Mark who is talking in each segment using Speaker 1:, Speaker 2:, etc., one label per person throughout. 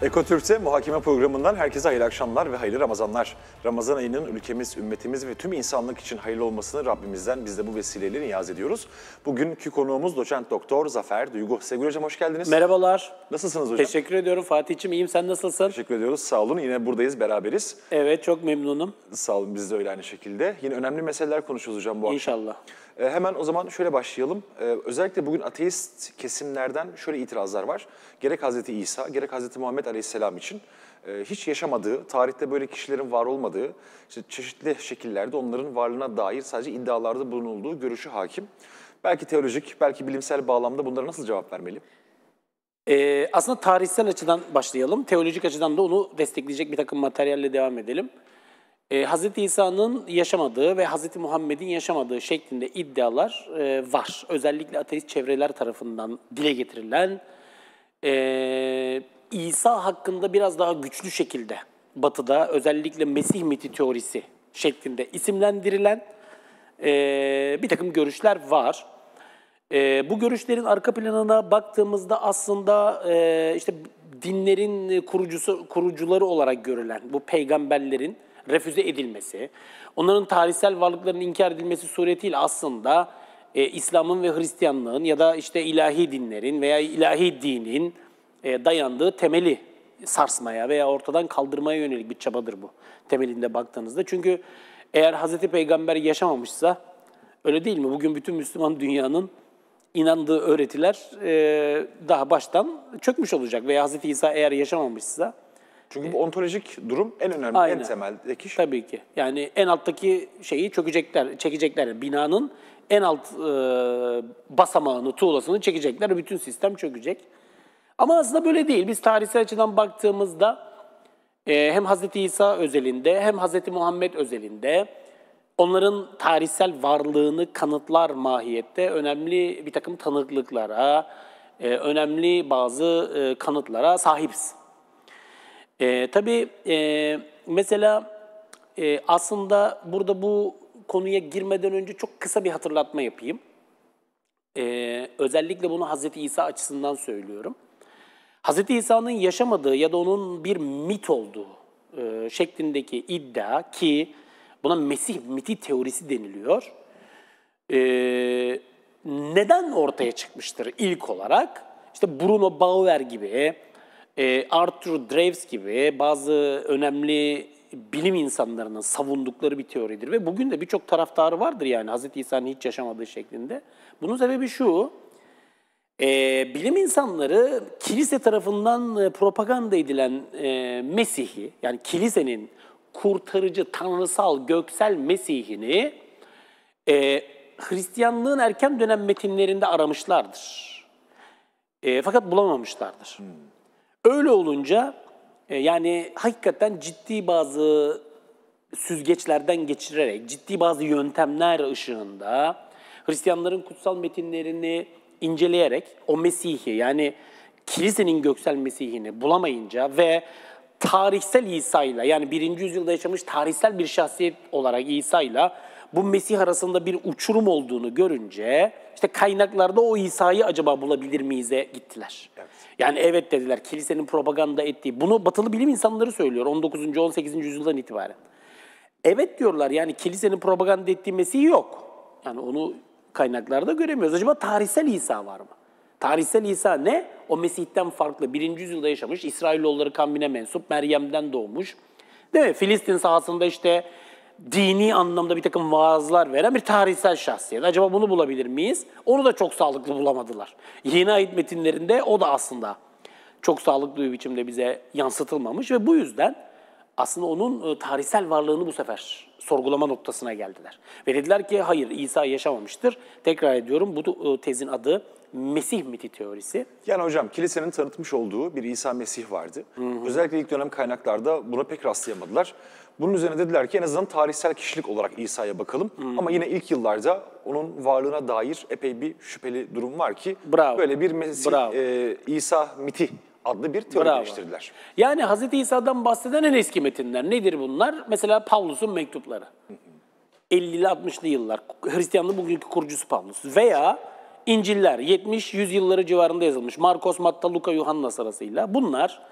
Speaker 1: Ekotürk'te muhakeme programından herkese hayırlı akşamlar ve hayırlı Ramazanlar. Ramazan ayının ülkemiz, ümmetimiz ve tüm insanlık için hayırlı olmasını Rabbimizden biz de bu vesileyle niyaz ediyoruz. Bugünkü konuğumuz doçent doktor Zafer Duygu. Sevgili hocam hoş geldiniz.
Speaker 2: Merhabalar.
Speaker 1: Nasılsınız hocam?
Speaker 2: Teşekkür ediyorum Fatih'ciğim. İyiyim, sen nasılsın?
Speaker 1: Teşekkür ediyoruz. Sağ olun. Yine buradayız, beraberiz.
Speaker 2: Evet, çok memnunum.
Speaker 1: Sağ olun. Biz de öyle aynı şekilde. Yine önemli meseleler konuşuyoruz hocam bu akşam.
Speaker 2: İnşallah.
Speaker 1: Hemen o zaman şöyle başlayalım. Özellikle bugün ateist kesimlerden şöyle itirazlar var. Gerek Hazreti İsa, gerek Hazreti Muhammed Aleyhisselam için hiç yaşamadığı, tarihte böyle kişilerin var olmadığı, işte çeşitli şekillerde onların varlığına dair sadece iddialarda bulunulduğu görüşü hakim. Belki teolojik, belki bilimsel bağlamda bunlara nasıl cevap vermeli?
Speaker 2: Aslında tarihsel açıdan başlayalım. Teolojik açıdan da onu destekleyecek bir takım materyalle devam edelim. Hz. İsa'nın yaşamadığı ve Hz. Muhammed'in yaşamadığı şeklinde iddialar var. Özellikle ateist çevreler tarafından dile getirilen, İsa hakkında biraz daha güçlü şekilde Batı'da özellikle Mesih miti teorisi şeklinde isimlendirilen bir takım görüşler var. Bu görüşlerin arka planına baktığımızda aslında işte dinlerin kurucuları olarak görülen bu peygamberlerin refüze edilmesi, onların tarihsel varlıklarının inkar edilmesi suretiyle aslında İslam'ın ve Hristiyanlığın ya da işte ilahi dinlerin veya ilahi dinin dayandığı temeli sarsmaya veya ortadan kaldırmaya yönelik bir çabadır bu temelinde baktığınızda. Çünkü eğer Hazreti Peygamber yaşamamışsa, öyle değil mi? Bugün bütün Müslüman dünyanın inandığı öğretiler daha baştan çökmüş olacak veya Hazreti İsa eğer yaşamamışsa.
Speaker 1: Çünkü bu ontolojik durum en önemli,
Speaker 2: aynen,
Speaker 1: en temeldeki şey.
Speaker 2: Tabii ki. Yani en alttaki şeyi çekecekler. Yani binanın en alt basamağını, tuğlasını çekecekler. Bütün sistem çökecek. Ama aslında böyle değil. Biz tarihsel açıdan baktığımızda hem Hz. İsa özelinde hem Hz. Muhammed özelinde onların tarihsel varlığını kanıtlar mahiyette önemli bir takım tanıklıklara, önemli bazı kanıtlara sahibiz. Tabii mesela aslında burada bu konuya girmeden önce çok kısa bir hatırlatma yapayım. Özellikle bunu Hz. İsa açısından söylüyorum. Hz. İsa'nın yaşamadığı ya da onun bir mit olduğu şeklindeki iddia ki buna Mesih miti teorisi deniliyor. Neden ortaya çıkmıştır ilk olarak? İşte Bruno Bauer gibi, Arthur Draves gibi bazı önemli bilim insanlarının savundukları bir teoridir. Ve bugün de birçok taraftarı vardır yani Hz. İsa'nın hiç yaşamadığı şeklinde. Bunun sebebi şu, bilim insanları kilise tarafından propaganda edilen Mesih'i, yani kilisenin kurtarıcı, tanrısal, göksel Mesih'ini Hristiyanlığın erken dönem metinlerinde aramışlardır. Fakat bulamamışlardır. Öyle olunca yani hakikaten ciddi bazı süzgeçlerden geçirerek, ciddi bazı yöntemler ışığında Hristiyanların kutsal metinlerini inceleyerek o Mesih'i, yani kilisenin göksel Mesih'ini bulamayınca ve tarihsel İsa'yla, yani 1. yüzyılda yaşamış tarihsel bir şahsiyet olarak İsa'yla bu Mesih arasında bir uçurum olduğunu görünce işte kaynaklarda o İsa'yı acaba bulabilir miyiz'e gittiler. Evet. Yani evet dediler, kilisenin propaganda ettiği, bunu batılı bilim insanları söylüyor 19. 18. yüzyıldan itibaren. Evet diyorlar, yani kilisenin propaganda ettiği Mesih yok. Yani onu kaynaklarda göremiyoruz. Acaba tarihsel İsa var mı? Tarihsel İsa ne? O Mesih'ten farklı. 1. yüzyılda yaşamış, İsrailoğulları kavmine mensup, Meryem'den doğmuş. Değil mi? Filistin sahasında işte dini anlamda bir takım vaazlar veren bir tarihsel şahsiyet. Acaba bunu bulabilir miyiz? Onu da çok sağlıklı bulamadılar. Yeni Ahit metinlerinde o da aslında çok sağlıklı bir biçimde bize yansıtılmamış ve bu yüzden aslında onun tarihsel varlığını bu sefer sorgulama noktasına geldiler. Ve dediler ki hayır, İsa yaşamamıştır. Tekrar ediyorum, bu tezin adı Mesih miti teorisi.
Speaker 1: Yani hocam kilisenin tanıtmış olduğu bir İsa Mesih vardı. Özellikle ilk dönem kaynaklarda buna pek rastlayamadılar. Bunun üzerine dediler ki en azından tarihsel kişilik olarak İsa'ya bakalım. Ama yine ilk yıllarda onun varlığına dair epey bir şüpheli durum var ki böyle bir Mesih, İsa miti adlı bir teori geliştirdiler.
Speaker 2: Yani Hz. İsa'dan bahseden en eski metinler nedir bunlar? Mesela Pavlus'un mektupları. 50'li 60'lı yıllar. Hristiyanlığın bugünkü kurucusu Pavlus. Veya İncil'ler 70-100 yılları civarında yazılmış. Markos, Matta, Luka, Yuhanna sırasıyla. Bunlar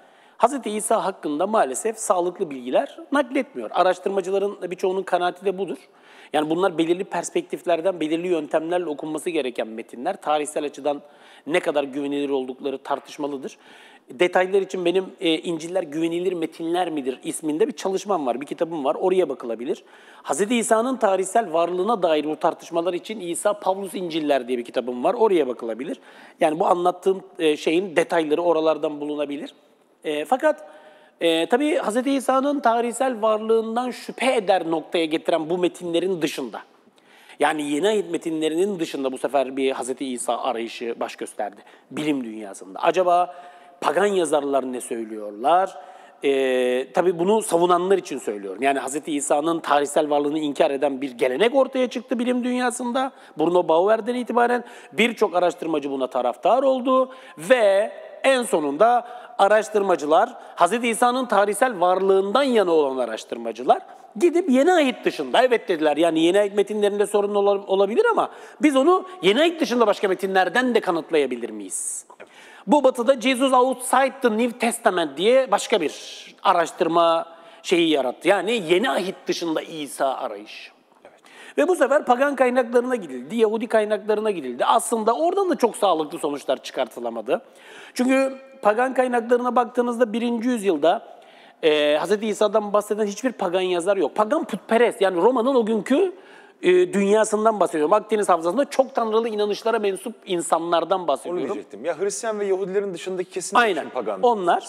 Speaker 2: Hz. İsa hakkında maalesef sağlıklı bilgiler nakletmiyor. Araştırmacıların birçoğunun kanaati de budur. Yani bunlar belirli perspektiflerden, belirli yöntemlerle okunması gereken metinler. Tarihsel açıdan ne kadar güvenilir oldukları tartışmalıdır. Detaylar için benim İncil'ler güvenilir metinler midir isminde bir çalışmam var, bir kitabım var. Oraya bakılabilir. Hz. İsa'nın tarihsel varlığına dair bu tartışmalar için İsa Pavlus İncil'ler diye bir kitabım var. Oraya bakılabilir. Yani bu anlattığım şeyin detayları oralardan bulunabilir. Fakat tabii Hz. İsa'nın tarihsel varlığından şüphe eder noktaya getiren bu metinlerin dışında, yani yeni ayet metinlerinin dışında bu sefer bir Hz. İsa arayışı baş gösterdi bilim dünyasında. Acaba pagan yazarlar ne söylüyorlar? Tabii bunu savunanlar için söylüyorum. Yani Hz. İsa'nın tarihsel varlığını inkar eden bir gelenek ortaya çıktı bilim dünyasında. Bruno Bauer'den itibaren birçok araştırmacı buna taraftar oldu ve en sonunda araştırmacılar, Hz. İsa'nın tarihsel varlığından yana olan araştırmacılar gidip yeni ayet dışında, evet dediler, yani yeni ayet metinlerinde sorun olabilir ama biz onu yeni ayet dışında başka metinlerden de kanıtlayabilir miyiz? Bu batıda Jesus Outside the New Testament diye başka bir araştırma şeyi yarattı. Yani yeni ayet dışında İsa arayış. Evet. Ve bu sefer pagan kaynaklarına gidildi, Yahudi kaynaklarına gidildi. Aslında oradan da çok sağlıklı sonuçlar çıkartılamadı. Çünkü pagan kaynaklarına baktığınızda 1. yüzyılda Hz. İsa'dan bahseden hiçbir pagan yazar yok. Pagan putperest, yani Roma'nın o günkü dünyasından bahsediyorum. Akdeniz Havzası'nda çok tanrılı inanışlara mensup insanlardan bahsediyorum.
Speaker 1: Onu diyecektim. Ya Hristiyan ve Yahudilerin dışındaki kesinlikle pagan.
Speaker 2: Onlar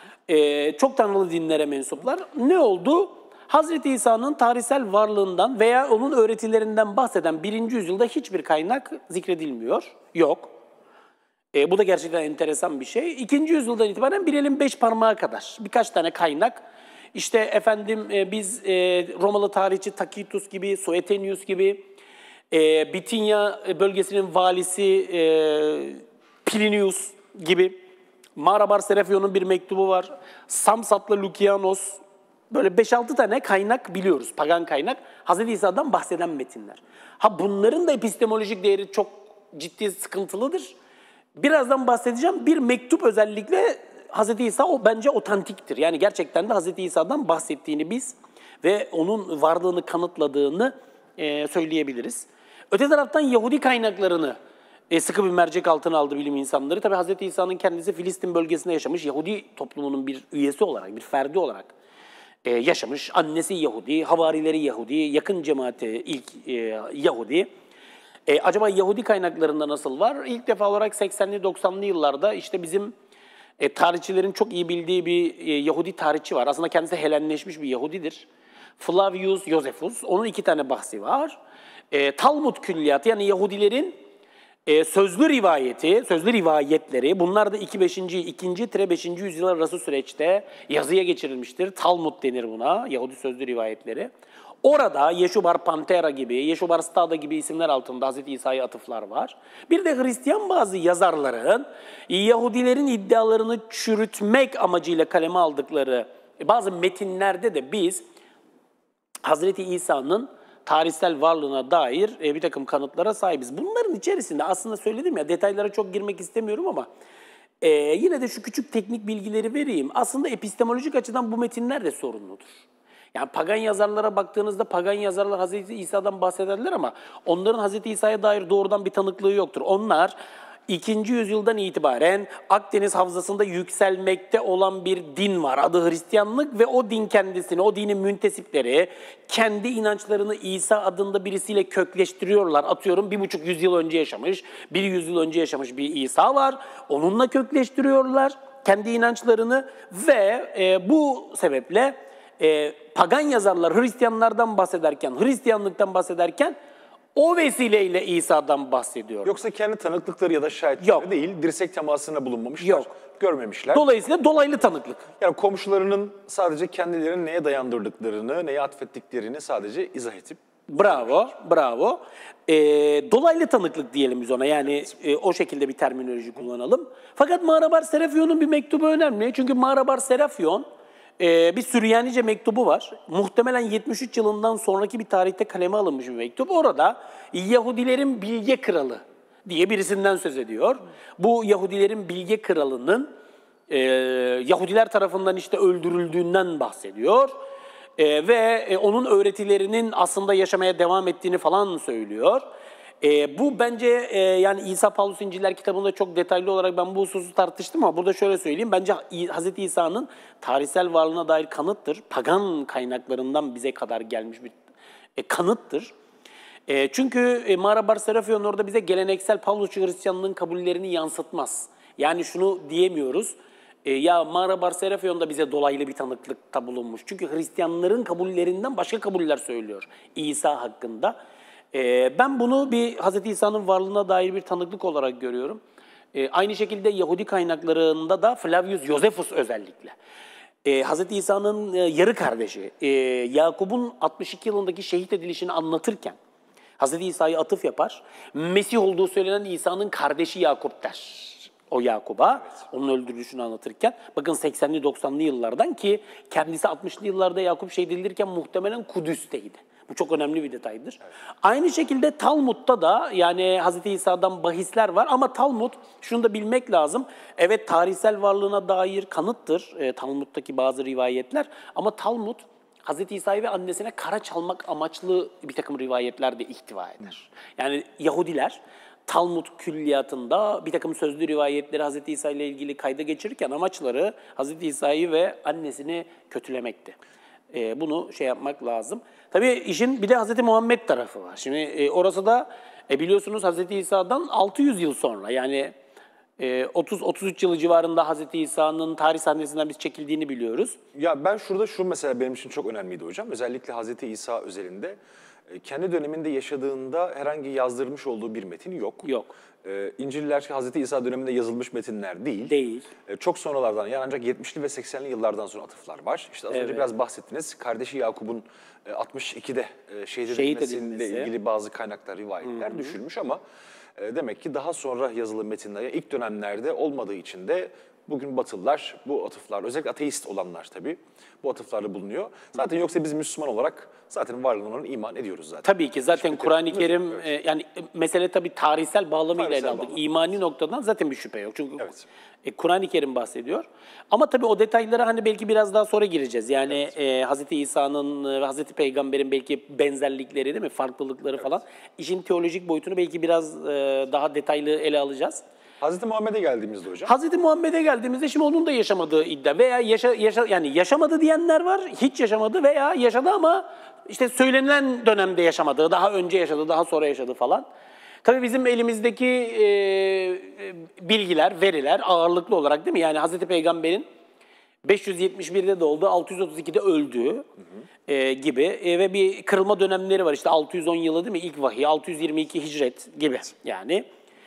Speaker 2: çok tanrılı dinlere mensuplar. Ne oldu? Hz. İsa'nın tarihsel varlığından veya onun öğretilerinden bahseden 1. yüzyılda hiçbir kaynak zikredilmiyor. Yok. Bu da gerçekten enteresan bir şey. 2. yüzyıldan itibaren bir elin 5 parmağı kadar birkaç tane kaynak. İşte efendim biz Romalı tarihçi Tacitus gibi, Suetonius gibi, Bitinya bölgesinin valisi Plinius gibi, Marabar Serafion'un bir mektubu var, Samsatlı Lukianos, böyle 5-6 tane kaynak biliyoruz, pagan kaynak, Hz. İsa'dan bahseden metinler. Bunların da epistemolojik değeri çok ciddi sıkıntılıdır. Birazdan bahsedeceğim. Bir mektup özellikle Hz. İsa bence otantiktir. Yani gerçekten de Hz. İsa'dan bahsettiğini biz ve onun varlığını kanıtladığını söyleyebiliriz. Öte taraftan Yahudi kaynaklarını sıkı bir mercek altına aldı bilim insanları. Tabii Hz. İsa'nın kendisi Filistin bölgesinde yaşamış, Yahudi toplumunun bir üyesi olarak, bir ferdi olarak yaşamış. Annesi Yahudi, havarileri Yahudi, yakın cemaati ilk Yahudi. Acaba Yahudi kaynaklarında nasıl var? İlk defa olarak 80'li 90'lı yıllarda işte bizim tarihçilerin çok iyi bildiği bir Yahudi tarihçi var. Aslında kendisi Helenleşmiş bir Yahudidir. Flavius Josephus. Onun 2 tane bahsi var. Talmud külliyatı, yani Yahudilerin sözlü rivayeti, sözlü rivayetleri, bunlar da 2-5. yüzyıllar arası süreçte yazıya geçirilmiştir. Talmud denir buna, Yahudi sözlü rivayetleri. Orada Yeşubar Pantera gibi, Yeşubar Stada gibi isimler altında Hz. İsa'ya atıflar var. Bir de Hristiyan bazı yazarların Yahudilerin iddialarını çürütmek amacıyla kaleme aldıkları bazı metinlerde de biz Hz. İsa'nın tarihsel varlığına dair bir takım kanıtlara sahibiz. Bunların içerisinde aslında söyledim ya, detaylara çok girmek istemiyorum ama yine de şu küçük teknik bilgileri vereyim. Aslında epistemolojik açıdan bu metinler de sorunludur. Yani pagan yazarlara baktığınızda pagan yazarlar Hz. İsa'dan bahsederler ama onların Hz. İsa'ya dair doğrudan bir tanıklığı yoktur. Onlar 2. yüzyıldan itibaren Akdeniz Havzası'nda yükselmekte olan bir din var. Adı Hristiyanlık ve o din kendisini, o dinin müntesipleri kendi inançlarını İsa adında birisiyle kökleştiriyorlar. Atıyorum 1,5 yüzyıl önce yaşamış, 1 yüzyıl önce yaşamış bir İsa var. Onunla kökleştiriyorlar kendi inançlarını ve bu sebeple pagan yazarlar Hristiyanlardan bahsederken, Hristiyanlıktan bahsederken o vesileyle İsa'dan bahsediyor.
Speaker 1: Yoksa kendi tanıklıkları ya da şahitleri değil, dirsek temasına bulunmamışlar,
Speaker 2: Yok.
Speaker 1: Görmemişler.
Speaker 2: Dolayısıyla dolaylı tanıklık.
Speaker 1: Yani komşularının sadece kendilerini neye dayandırdıklarını, neye atfettiklerini sadece izah edip.
Speaker 2: Bravo, bravo. Dolaylı tanıklık diyelim biz ona, yani o şekilde bir terminoloji kullanalım. Fakat Marabar Serafion'un bir mektubu önemli. Çünkü Marabar Serafion bir Süryanice mektubu var. Muhtemelen 73 yılından sonraki bir tarihte kaleme alınmış bir mektup. Orada Yahudilerin bilge kralı diye birisinden söz ediyor. Bu Yahudilerin bilge kralının Yahudiler tarafından işte öldürüldüğünden bahsediyor. Ve onun öğretilerinin aslında yaşamaya devam ettiğini falan söylüyor. Bu bence yani İsa Pavlus İnciller kitabında çok detaylı olarak ben bu hususu tartıştım ama burada şöyle söyleyeyim. Bence Hz. İsa'nın tarihsel varlığına dair kanıttır. Pagan kaynaklarından bize kadar gelmiş bir kanıttır. Çünkü Mara Bar Serafion orada bize geleneksel Pavlusçu Hristiyanlığın kabullerini yansıtmaz. Yani şunu diyemiyoruz. Ya Mara Bar Serafion da bize dolaylı bir tanıklıkta bulunmuş. Çünkü Hristiyanların kabullerinden başka kabuller söylüyor İsa hakkında. Ben bunu bir Hz. İsa'nın varlığına dair bir tanıklık olarak görüyorum. Aynı şekilde Yahudi kaynaklarında da Flavius Josephus özellikle. Hz. İsa'nın yarı kardeşi Yakup'un 62 yılındaki şehit edilişini anlatırken Hz. İsa'yı atıf yapar. Mesih olduğu söylenen İsa'nın kardeşi Yakup der. O Yakup'a, onun öldürülüşünü anlatırken. Bakın 80'li 90'lı yıllardan ki kendisi 60'lı yıllarda Yakup şehit edilirken muhtemelen Kudüs'teydi. Bu çok önemli bir detaydır. Evet. Aynı şekilde Talmud'da da yani Hz. İsa'dan bahisler var ama Talmud, şunu da bilmek lazım. Evet tarihsel varlığına dair kanıttır Talmud'daki bazı rivayetler ama Talmud Hz. İsa'yı ve annesine kara çalmak amaçlı bir takım rivayetler de ihtiva eder. Yani Yahudiler Talmud külliyatında bir takım sözlü rivayetleri Hz. İsa ile ilgili kayda geçirirken amaçları Hz. İsa'yı ve annesini kötülemekti. Bunu şey yapmak lazım. Tabii işin bir de Hz. Muhammed tarafı var. Şimdi orası da biliyorsunuz Hz. İsa'dan 600 yıl sonra yani 30-33 yılı civarında Hz. İsa'nın tarih sahnesinden biz çekildiğini biliyoruz.
Speaker 1: Ya ben şurada şu mesela benim için çok önemliydi hocam. Özellikle Hz. İsa özelinde kendi döneminde yaşadığında herhangi yazdırmış olduğu bir metin yok.
Speaker 2: Yok.
Speaker 1: İncil'ler Hz. İsa döneminde yazılmış metinler değil.
Speaker 2: Değil.
Speaker 1: Çok sonralardan yani ancak 70'li ve 80'li yıllardan sonra atıflar var. İşte az önce biraz bahsettiniz. Kardeşi Yakup'un 62'de şehit edilmesiyle ilgili bazı kaynaklar, rivayetler düşülmüş ama demek ki daha sonra yazılı metinler ilk dönemlerde olmadığı için de bugün Batılılar bu atıflar, özellikle ateist olanlar tabii bu atıflarda bulunuyor. Zaten yoksa biz Müslüman olarak zaten varlığına iman ediyoruz zaten.
Speaker 2: Tabii ki zaten Kur'an-ı Kerim yani mesele tabii tarihsel bağlamıyla ele aldık. İmani noktadan zaten bir şüphe yok. Çünkü Kur'an-ı Kerim bahsediyor. Ama tabii o detaylara hani belki biraz daha sonra gireceğiz. Yani Hz. İsa'nın ve Hz. Peygamber'in belki benzerlikleri değil mi, farklılıkları falan. İşin teolojik boyutunu belki biraz daha detaylı ele alacağız.
Speaker 1: Hz. Muhammed'e geldiğimizde hocam.
Speaker 2: Hz. Muhammed'e geldiğimizde şimdi onun da yaşamadığı iddia veya yani yaşamadı diyenler var, hiç yaşamadı veya yaşadı ama işte söylenilen dönemde yaşamadığı, daha önce yaşadı, daha sonra yaşadı falan. Tabii bizim elimizdeki bilgiler, veriler ağırlıklı olarak değil mi? Yani Hz. Peygamber'in 571'de doğdu, 632'de öldüğü gibi ve bir kırılma dönemleri var. İşte 610 yılı değil mi? İlk vahiy, 622 hicret gibi yani.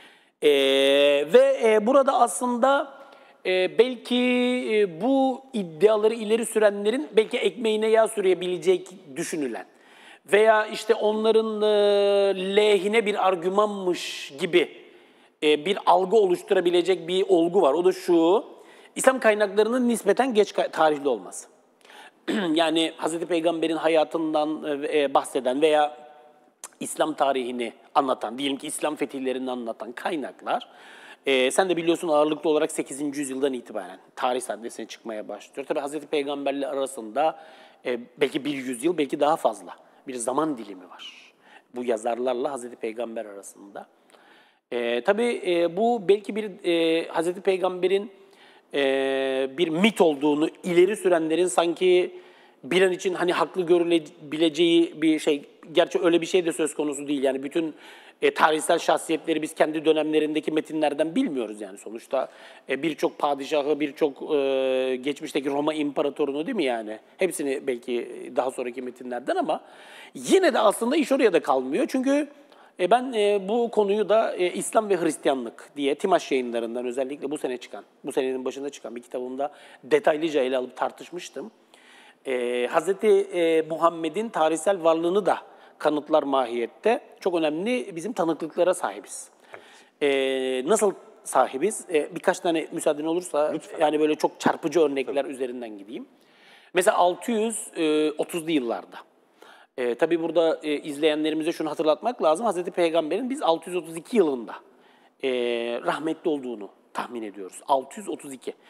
Speaker 2: Burada aslında belki bu iddiaları ileri sürenlerin belki ekmeğine yağ sürebilecek düşünülen veya işte onların lehine bir argümanmış gibi bir algı oluşturabilecek bir olgu var. O da şu, İslam kaynaklarının nispeten geç tarihli olması. Yani Hz. Peygamber'in hayatından bahseden veya İslam tarihini anlatan, diyelim ki İslam fetihlerini anlatan kaynaklar, sen de biliyorsun ağırlıklı olarak 8. yüzyıldan itibaren tarih sahnesine çıkmaya başlıyor. Tabii Hz. Peygamberle arasında belki bir yüzyıl, belki daha fazla bir zaman dilimi var. Bu yazarlarla Hz. Peygamber arasında. Tabii bu belki bir Hz. Peygamber'in bir mit olduğunu ileri sürenlerin sanki bir an için hani haklı görülebileceği bir şey, gerçi öyle bir şey de söz konusu değil. Yani bütün tarihsel şahsiyetleri biz kendi dönemlerindeki metinlerden bilmiyoruz yani sonuçta. Birçok padişahı, birçok geçmişteki Roma imparatorunu değil mi yani? Hepsini belki daha sonraki metinlerden ama yine de aslında iş oraya da kalmıyor. Çünkü ben bu konuyu da İslam ve Hristiyanlık diye Timaş Yayınları'ndan özellikle bu senenin başında çıkan bir kitabımda detaylıca ele alıp tartışmıştım. Hz. Muhammed'in tarihsel varlığını da kanıtlar mahiyette çok önemli bizim tanıklıklara sahibiz. Nasıl sahibiz? Birkaç tane müsaaden olursa lütfen. Yani böyle çok çarpıcı örnekler üzerinden gideyim. Mesela 630'lu yıllarda. Tabii burada izleyenlerimize şunu hatırlatmak lazım. Hz. Peygamber'in biz 632 yılında rahmetli olduğunu tahmin ediyoruz. 632.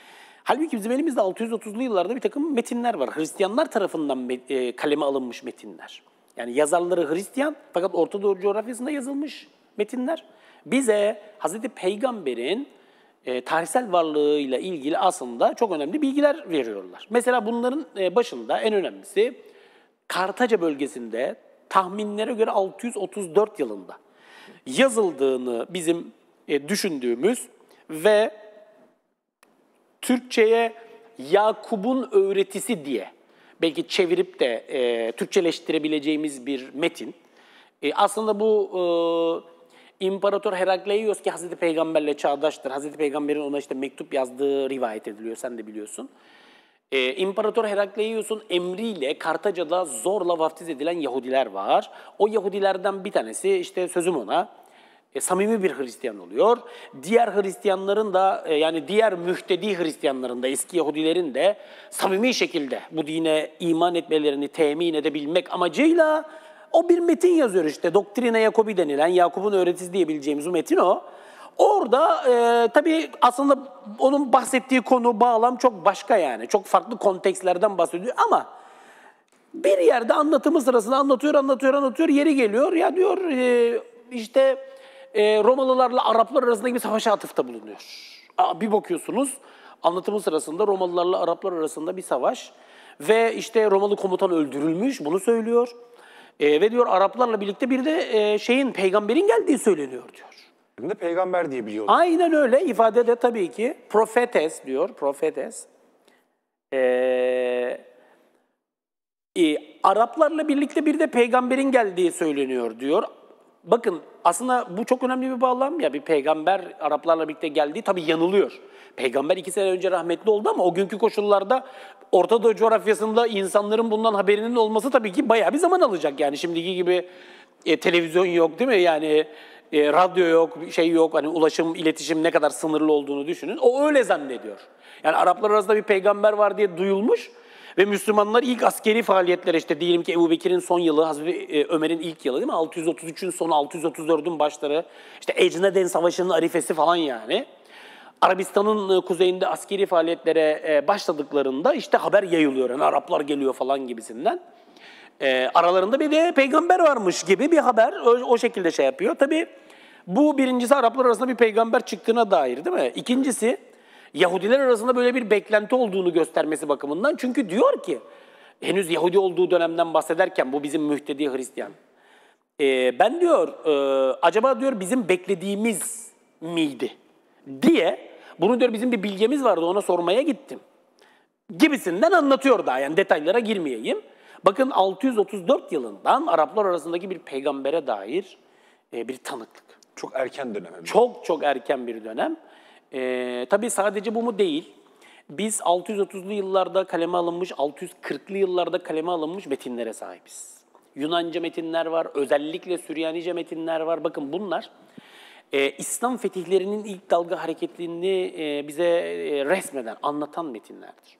Speaker 2: Halbuki bizim elimizde 630'lu yıllarda bir takım metinler var. Hristiyanlar tarafından kaleme alınmış metinler. Yani yazarları Hristiyan fakat Orta Doğu coğrafyasında yazılmış metinler. Bize Hazreti Peygamber'in tarihsel varlığıyla ilgili aslında çok önemli bilgiler veriyorlar. Mesela bunların başında en önemlisi Kartaca bölgesinde tahminlere göre 634 yılında yazıldığını bizim düşündüğümüz ve Türkçe'ye Yakup'un öğretisi diye belki çevirip de Türkçeleştirebileceğimiz bir metin. Aslında bu İmparator Herakleios ki Hazreti Peygamberle çağdaştır. Hazreti Peygamber'in ona işte mektup yazdığı rivayet ediliyor, sen de biliyorsun. İmparator Herakleios'un emriyle Kartaca'da zorla vaftiz edilen Yahudiler var. O Yahudilerden bir tanesi işte sözüm ona samimi bir Hristiyan oluyor. Diğer Hristiyanların da yani diğer mühtedi Hristiyanların da eski Yahudilerin de samimi şekilde bu dine iman etmelerini temin edebilmek amacıyla o bir metin yazıyor işte. Doktrina Jacobi denilen Yakup'un öğretisi diyebileceğimiz o metin o. Orada tabii aslında onun bahsettiği konu, bağlam çok başka yani. Çok farklı kontekstlerden bahsediyor ama bir yerde anlatımı sırasında anlatıyor. Yeri geliyor ya diyor işte Romalılarla Araplar arasındaki bir savaşa atıfta bulunuyor. Bir bakıyorsunuz anlatımı sırasında Romalılarla Araplar arasında bir savaş ve işte Romalı komutan öldürülmüş, bunu söylüyor. Ve diyor Araplarla birlikte bir de peygamberin geldiği söyleniyor diyor.
Speaker 1: Hem de peygamber diye biliyorlar.
Speaker 2: Aynen öyle, ifade de tabii ki profetes diyor, profetes. Araplarla birlikte bir de peygamberin geldiği söyleniyor diyor. Bakın aslında bu çok önemli bir bağlam ya, bir peygamber Araplarla birlikte geldiği tabii yanılıyor. Peygamber 2 sene önce rahmetli oldu ama o günkü koşullarda Orta Doğu coğrafyasında insanların bundan haberinin olması tabii ki bayağı bir zaman alacak. Yani şimdiki gibi televizyon yok değil mi? Yani radyo yok, şey yok. Hani ulaşım, iletişim ne kadar sınırlı olduğunu düşünün. O öyle zannediyor. Yani Araplar arasında bir peygamber var diye duyulmuş ve Müslümanlar ilk askeri faaliyetlere işte diyelim ki Ebubekir'in son yılı, Hazreti Ömer'in ilk yılı değil mi? 633'ün sonu, 634'ün başları. İşte Ecneden Savaşı'nın arifesi falan yani. Arabistan'ın kuzeyinde askeri faaliyetlere başladıklarında işte haber yayılıyor. Yani Araplar geliyor falan gibisinden. Aralarında bir de peygamber varmış gibi bir haber o şekilde şey yapıyor. Tabii bu birincisi Araplar arasında bir peygamber çıktığına dair değil mi? İkincisi Yahudiler arasında böyle bir beklenti olduğunu göstermesi bakımından. Çünkü diyor ki henüz Yahudi olduğu dönemden bahsederken bu bizim mühtedi Hristiyan. Ben diyor acaba diyor bizim beklediğimiz miydi diye bunu diyor bizim bir bilgemiz vardı ona sormaya gittim. Gibisinden anlatıyor daha yani detaylara girmeyeyim. Bakın 634 yılından Araplar arasındaki bir peygambere dair bir tanıklık.
Speaker 1: Çok erken dönem.
Speaker 2: Çok erken bir dönem. Tabii sadece bu mu değil. Biz 630'lu yıllarda kaleme alınmış, 640'lı yıllarda kaleme alınmış metinlere sahibiz. Yunanca metinler var, özellikle Süryanice metinler var. Bakın bunlar İslam fetihlerinin ilk dalga hareketlerini bize resmeden, anlatan metinlerdir.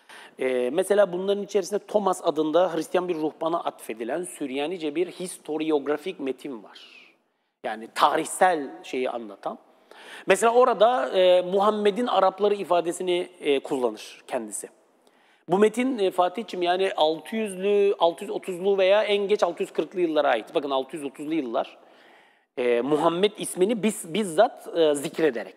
Speaker 2: Mesela bunların içerisinde Thomas adında Hristiyan bir ruhbana atfedilen Süryanice bir historiografik metin var. Yani tarihsel şeyi anlatan. Mesela orada Muhammed'in Arapları ifadesini kullanır kendisi. Bu metin Fatih'ciğim yani 600'lü, 630'lu veya en geç 640'lı yıllara ait. Bakın 630'lu yıllar. Muhammed ismini bizzat zikrederek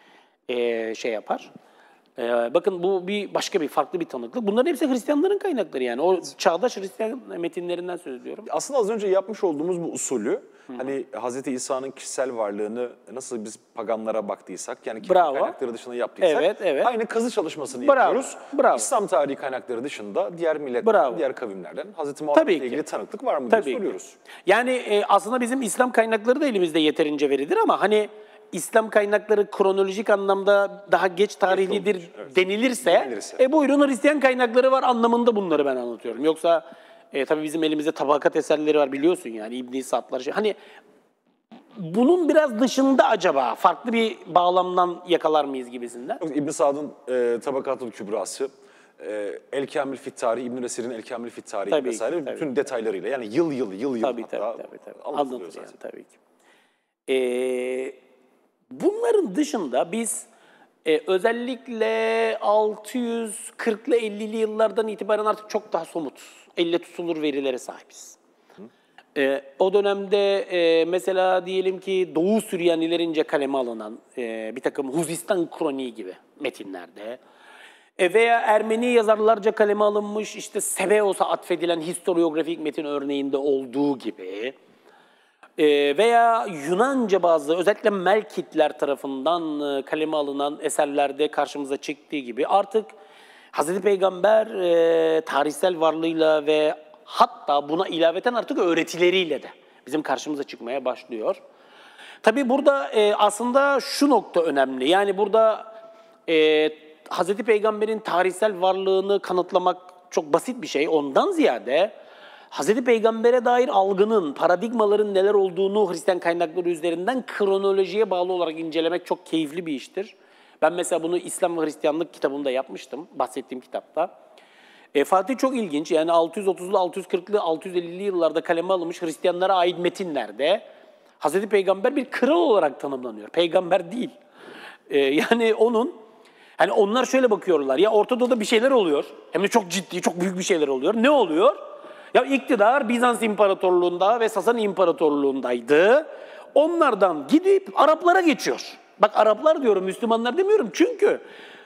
Speaker 2: şey yapar. Bakın bu başka bir farklı bir tanıklık. Bunların hepsi Hristiyanların kaynakları yani. O çağdaş Hristiyan metinlerinden söz ediyorum.
Speaker 1: Aslında az önce yapmış olduğumuz bu usulü hani Hz. İsa'nın kişisel varlığını nasıl biz paganlara baktıysak yani kendi kaynakları dışında yaptıysak aynı kazı çalışmasını yapıyoruz. İslam tarihi kaynakları dışında diğer milletlerden, diğer kavimlerden Hz. Muhammed'le ilgili tanıklık var mı diye soruyoruz.
Speaker 2: Yani aslında bizim İslam kaynakları da elimizde yeterince verilir ama hani İslam kaynakları kronolojik anlamda daha geç tarihlidir denilirse buyurun Hristiyan kaynakları var anlamında bunları ben anlatıyorum. Yoksa tabii bizim elimizde tabakat eserleri var biliyorsun yani İbn-i Sa'dlar. Hani bunun biraz dışında acaba farklı bir bağlamdan yakalar mıyız gibisinden?
Speaker 1: İbn Sa'd'ın Tabakatul Kübrası, El Kamil Fit Tarihi, İbn Esir'in El Kamil Fit Tarihi vesaire bütün detaylarıyla yani yıl hatta anlatılıyor zaten.
Speaker 2: Tabii ki. Bunların dışında biz Özellikle 640'lı 50'li yıllardan itibaren artık çok daha somut, elle tutulur verilere sahibiz. O dönemde mesela diyelim ki Doğu Süryanilerince kaleme alınan bir takım Huzistan Kroniği gibi metinlerde veya Ermeni yazarlarca kaleme alınmış işte Sebeos'a atfedilen historiografik metin örneğinde olduğu gibi veya Yunanca bazı özellikle Melkitler tarafından kaleme alınan eserlerde karşımıza çıktığı gibi artık Hazreti Peygamber tarihsel varlığıyla ve hatta buna ilaveten artık öğretileriyle de bizim karşımıza çıkmaya başlıyor. Tabii burada aslında şu nokta önemli. Yani burada Hazreti Peygamber'in tarihsel varlığını kanıtlamak çok basit bir şey. Ondan ziyade Hazreti Peygamber'e dair algının, paradigmaların neler olduğunu Hristiyan kaynakları üzerinden kronolojiye bağlı olarak incelemek çok keyifli bir iştir. Ben mesela bunu İslam ve Hristiyanlık kitabımda yapmıştım, bahsettiğim kitapta. Fatih çok ilginç, yani 630'lu, 640'lı, 650'li yıllarda kaleme alınmış Hristiyanlara ait metinlerde Hazreti Peygamber bir kral olarak tanımlanıyor, peygamber değil. Yani hani onlar şöyle bakıyorlar, ya Orta Doğu'da bir şeyler oluyor, hem de çok ciddi, çok büyük bir şeyler oluyor. Ne oluyor? Ya iktidar Bizans İmparatorluğu'nda ve Sasani İmparatorluğu'ndaydı. Onlardan gidip Araplara geçiyor. Bak Araplar diyorum, Müslümanlar demiyorum. Çünkü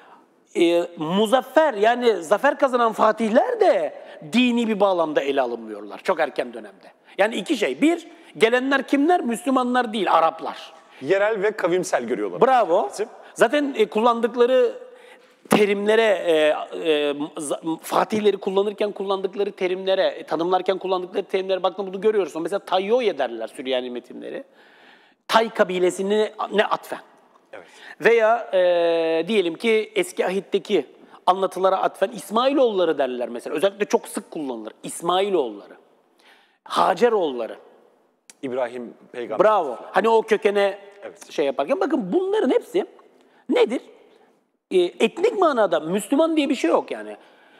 Speaker 2: muzaffer yani zafer kazanan fatihler de dini bir bağlamda ele alınmıyorlar çok erken dönemde. Yani iki şey. Bir, gelenler kimler? Müslümanlar değil, Araplar.
Speaker 1: Yerel ve kavimsel görüyorlar.
Speaker 2: Bravo. Zaten kullandıkları terimlere, fatihleri kullanırken kullandıkları terimlere, tanımlarken kullandıkları terimlere baktığında bunu görüyorsun. Mesela Tayyoye derler Süryani metinleri. Tay kabilesine atfen.
Speaker 1: Evet.
Speaker 2: Veya diyelim ki eski ahitteki anlatılara atfen İsmailoğulları derler mesela. Özellikle çok sık kullanılır. İsmailoğulları, Haceroğulları.
Speaker 1: İbrahim peygamber.
Speaker 2: Bravo. Hani o kökene
Speaker 1: Evet.
Speaker 2: şey yaparken bakın bunların hepsi nedir? Etnik manada Müslüman diye bir şey yok yani.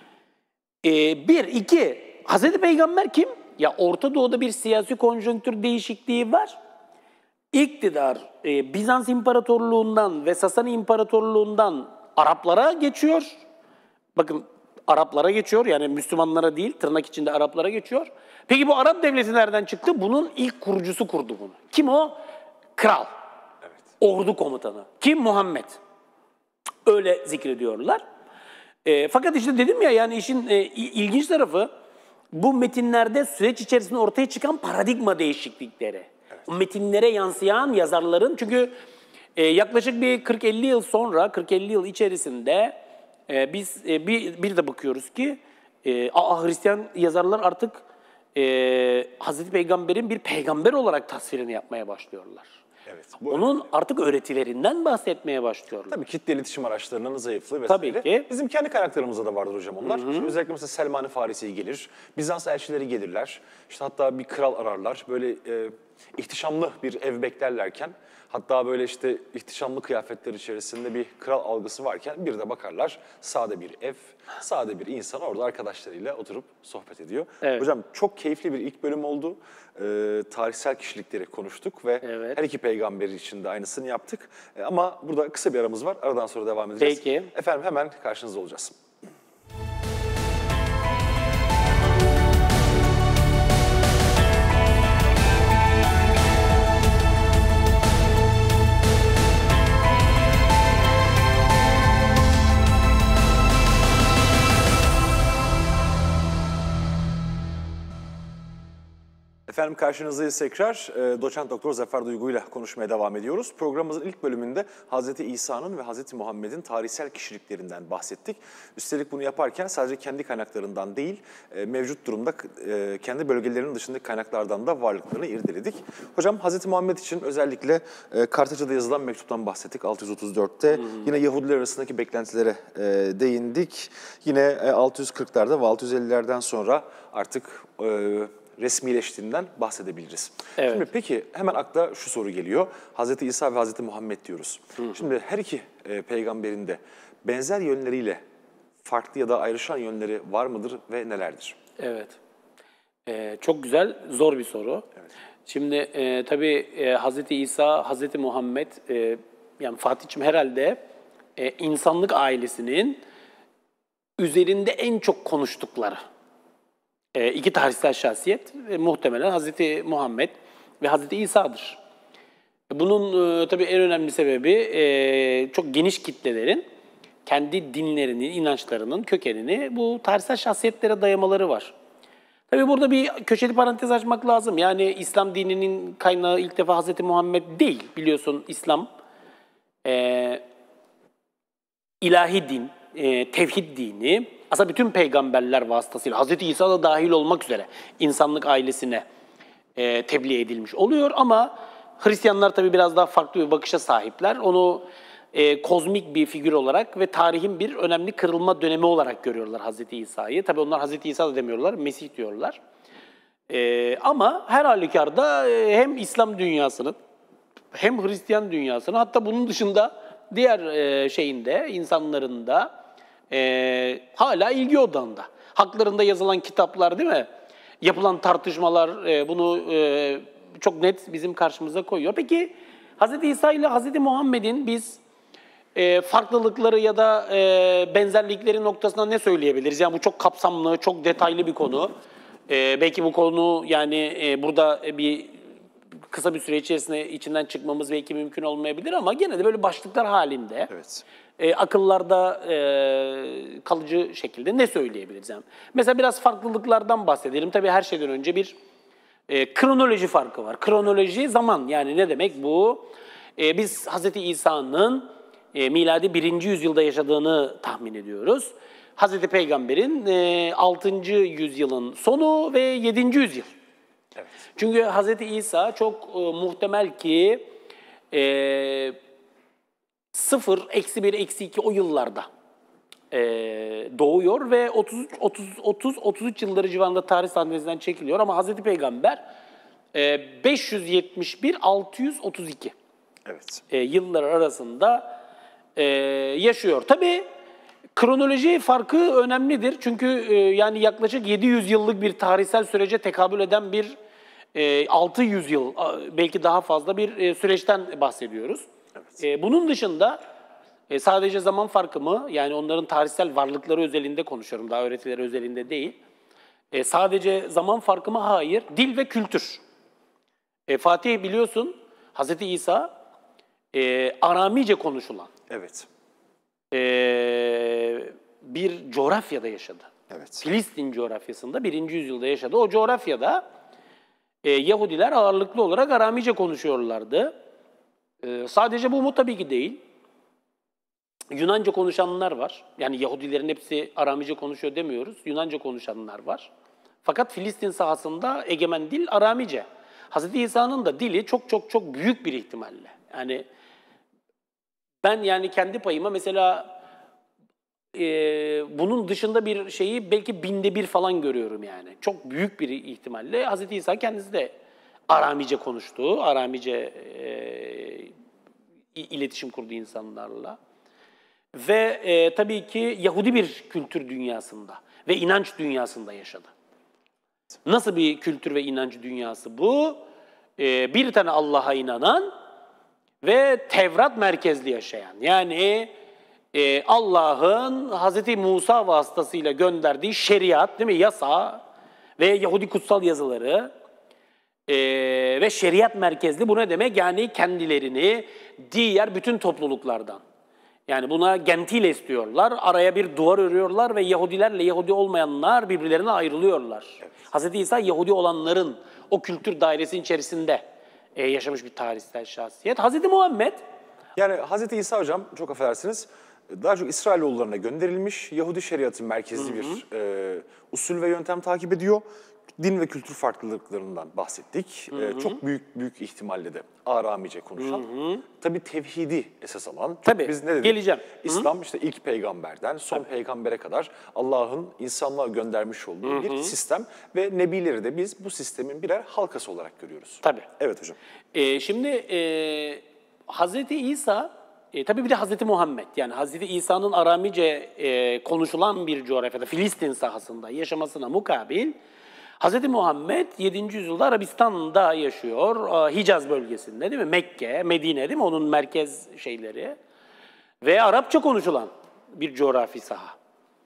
Speaker 2: Bir, iki, Hazreti Peygamber kim? Ya Orta Doğu'da bir siyasi konjonktür değişikliği var. İktidar Bizans İmparatorluğundan ve Sasani İmparatorluğundan Araplara geçiyor. Bakın Araplara geçiyor, yani Müslümanlara değil, tırnak içinde Araplara geçiyor. Peki bu Arap devleti nereden çıktı? Bunun ilk kurucusu kurdu bunu. Kim o? Kral.
Speaker 1: Evet.
Speaker 2: Ordu komutanı. Kim? Muhammed. Öyle zikrediyorlar. Fakat işte dedim ya, yani işin ilginç tarafı bu metinlerde süreç içerisinde ortaya çıkan paradigma değişiklikleri. Evet. O metinlere yansıyan yazarların, çünkü yaklaşık bir 40-50 yıl sonra, 40-50 yıl içerisinde biz bir de bakıyoruz ki Hristiyan yazarlar artık Hazreti Peygamber'in bir peygamber olarak tasvirini yapmaya başlıyorlar.
Speaker 1: Evet.
Speaker 2: Onun artık öğretilerinden bahsetmeye başlıyorlar.
Speaker 1: Tabii kitle iletişim araçlarının zayıflığı vesaire.
Speaker 2: Tabii ki.
Speaker 1: Bizim kendi kaynaklarımızda da vardır hocam onlar. Şimdi özellikle mesela Selman-ı Farisi gelir, Bizans elçileri gelirler. İşte hatta bir kral ararlar. Böyle ihtişamlı bir ev beklerlerken, hatta böyle işte ihtişamlı kıyafetler içerisinde bir kral algısı varken bir de bakarlar sade bir ev, sade bir insan orada arkadaşlarıyla oturup sohbet ediyor.
Speaker 2: Evet.
Speaker 1: Hocam çok keyifli bir ilk bölüm oldu. Tarihsel kişilikleri konuştuk ve
Speaker 2: Evet.
Speaker 1: her iki peygamber için de aynısını yaptık. Ama burada kısa bir aramız var. Aradan sonra devam edeceğiz.
Speaker 2: Peki.
Speaker 1: Efendim hemen karşınızda olacağız. Efendim karşınızdayız tekrar. Doçent Doktor Zafer Duygu ile konuşmaya devam ediyoruz. Programımızın ilk bölümünde Hazreti İsa'nın ve Hazreti Muhammed'in tarihsel kişiliklerinden bahsettik. Üstelik bunu yaparken sadece kendi kaynaklarından değil, mevcut durumda kendi bölgelerinin dışındaki kaynaklardan da varlıklarını irdeledik. Hocam Hazreti Muhammed için özellikle Kartaca'da yazılan mektuptan bahsettik 634'te. Yine Yahudiler arasındaki beklentilere değindik. Yine 640'larda ve 650'lerden sonra artık resmileştiğinden bahsedebiliriz.
Speaker 2: Evet.
Speaker 1: Şimdi peki hemen akla şu soru geliyor. Hazreti İsa ve Hazreti Muhammed diyoruz. Şimdi her iki peygamberin de benzer yönleriyle farklı ya da ayrışan yönleri var mıdır ve nelerdir?
Speaker 2: Evet. Çok güzel, zor bir soru.
Speaker 1: Evet.
Speaker 2: Şimdi tabii Hazreti İsa, Hazreti Muhammed, yani Fatih'ciğim herhalde insanlık ailesinin üzerinde en çok konuştukları iki tarihsel şahsiyet muhtemelen Hazreti Muhammed ve Hazreti İsa'dır. Bunun tabii en önemli sebebi çok geniş kitlelerin kendi dinlerinin, inançlarının kökenini bu tarihsel şahsiyetlere dayamaları var. Tabii burada bir köşeli parantez açmak lazım. Yani İslam dininin kaynağı ilk defa Hazreti Muhammed değil. Biliyorsun İslam ilahi din, tevhid dini aslında bütün peygamberler vasıtasıyla Hazreti İsa da dahil olmak üzere insanlık ailesine tebliğ edilmiş oluyor. Ama Hristiyanlar tabii biraz daha farklı bir bakışa sahipler. Onu kozmik bir figür olarak ve tarihin bir önemli kırılma dönemi olarak görüyorlar Hazreti İsa'yı. Tabii onlar Hazreti İsa da demiyorlar, Mesih diyorlar. Ama her halükarda hem İslam dünyasının hem Hristiyan dünyasının hatta bunun dışında diğer insanların da hala ilgi odağında. Haklarında yazılan kitaplar değil mi? Yapılan tartışmalar bunu çok net bizim karşımıza koyuyor. Peki Hz. İsa ile Hz. Muhammed'in biz farklılıkları ya da benzerlikleri noktasında ne söyleyebiliriz? Yani bu çok kapsamlı, çok detaylı bir konu. Belki bu konu yani burada bir kısa bir süre içerisinde içinden çıkmamız belki mümkün olmayabilir ama gene de böyle başlıklar halinde
Speaker 1: Evet.
Speaker 2: Akıllarda kalıcı şekilde ne söyleyebiliriz? Yani mesela biraz farklılıklardan bahsedelim. Tabii her şeyden önce bir kronoloji farkı var. Kronoloji zaman, yani ne demek bu? Biz Hz. İsa'nın miladi 1. yüzyılda yaşadığını tahmin ediyoruz. Hz. Peygamber'in 6. yüzyılın sonu ve 7. yüzyıl.
Speaker 1: Evet.
Speaker 2: Çünkü Hz. İsa çok muhtemel ki 0, -1, -2 o yıllarda doğuyor ve 30-33 yılları civarında tarih sahnesinden çekiliyor ama Hz. Peygamber 571-632
Speaker 1: Evet.
Speaker 2: Yıllar arasında yaşıyor. Tabii kronoloji farkı önemlidir çünkü yani yaklaşık 700 yıllık bir tarihsel sürece tekabül eden bir 600 yıl belki daha fazla bir süreçten bahsediyoruz.
Speaker 1: Evet.
Speaker 2: Bunun dışında sadece zaman farkı mı? Yani onların tarihsel varlıkları özelinde konuşuyorum, daha öğretileri özelinde değil. Sadece zaman farkı mı? Hayır. Dil ve kültür. Fatih biliyorsun, Hz. İsa Aramice konuşulan
Speaker 1: Evet.
Speaker 2: bir coğrafyada yaşadı.
Speaker 1: Evet.
Speaker 2: Filistin coğrafyasında 1. yüzyılda yaşadı. O coğrafyada Yahudiler ağırlıklı olarak Aramice konuşuyorlardı. Sadece bu mu? Tabii ki değil. Yunanca konuşanlar var. Yani Yahudilerin hepsi Aramice konuşuyor demiyoruz. Yunanca konuşanlar var. Fakat Filistin sahasında egemen dil Aramice. Hz. İsa'nın da dili çok çok çok büyük bir ihtimalle. Yani ben yani kendi payıma mesela bunun dışında bir şeyi belki 1000'de 1 falan görüyorum yani. Çok büyük bir ihtimalle Hz. İsa kendisi de Aramice konuştu. Aramice iletişim kurdu insanlarla. Ve tabii ki Yahudi bir kültür dünyasında ve inanç dünyasında yaşadı. Nasıl bir kültür ve inanç dünyası bu? Bir tane Allah'a inanan ve Tevrat merkezli yaşayan. Yani Allah'ın Hz. Musa vasıtasıyla gönderdiği şeriat, değil mi? Yasa ve Yahudi kutsal yazıları ve şeriat merkezli. Bu ne demek? Yani kendilerini diğer bütün topluluklardan. Yani buna gentiles diyorlar. Araya bir duvar örüyorlar ve Yahudilerle Yahudi olmayanlar birbirlerine ayrılıyorlar. Evet. Hz. İsa Yahudi olanların o kültür dairesinin içerisinde yaşamış bir tarihsel şahsiyet. Hz. Muhammed...
Speaker 1: Yani Hz. İsa hocam, çok affedersiniz, daha çok İsrailoğullarına gönderilmiş, Yahudi şeriatı merkezli bir usul ve yöntem takip ediyor. Din ve kültür farklılıklarından bahsettik. Çok büyük ihtimalle de Aramice konuşan. Tabii tevhidi esas alan.
Speaker 2: Tabii,
Speaker 1: biz ne dedik?
Speaker 2: geleceğim.
Speaker 1: İslam işte ilk peygamberden son peygambere kadar Allah'ın insanlığa göndermiş olduğu bir sistem ve nebileri de biz bu sistemin birer halkası olarak görüyoruz.
Speaker 2: Tabii.
Speaker 1: Evet hocam.
Speaker 2: Şimdi Hz. İsa, tabii bir de Hz. Muhammed. Yani Hz. İsa'nın Aramice konuşulan bir coğrafyada, Filistin sahasında yaşamasına mukabil, Hz. Muhammed 7. yüzyılda Arabistan'da yaşıyor, Hicaz bölgesinde değil mi? Mekke, Medine değil mi? Onun merkez şeyleri. ve Arapça konuşulan bir coğrafi saha.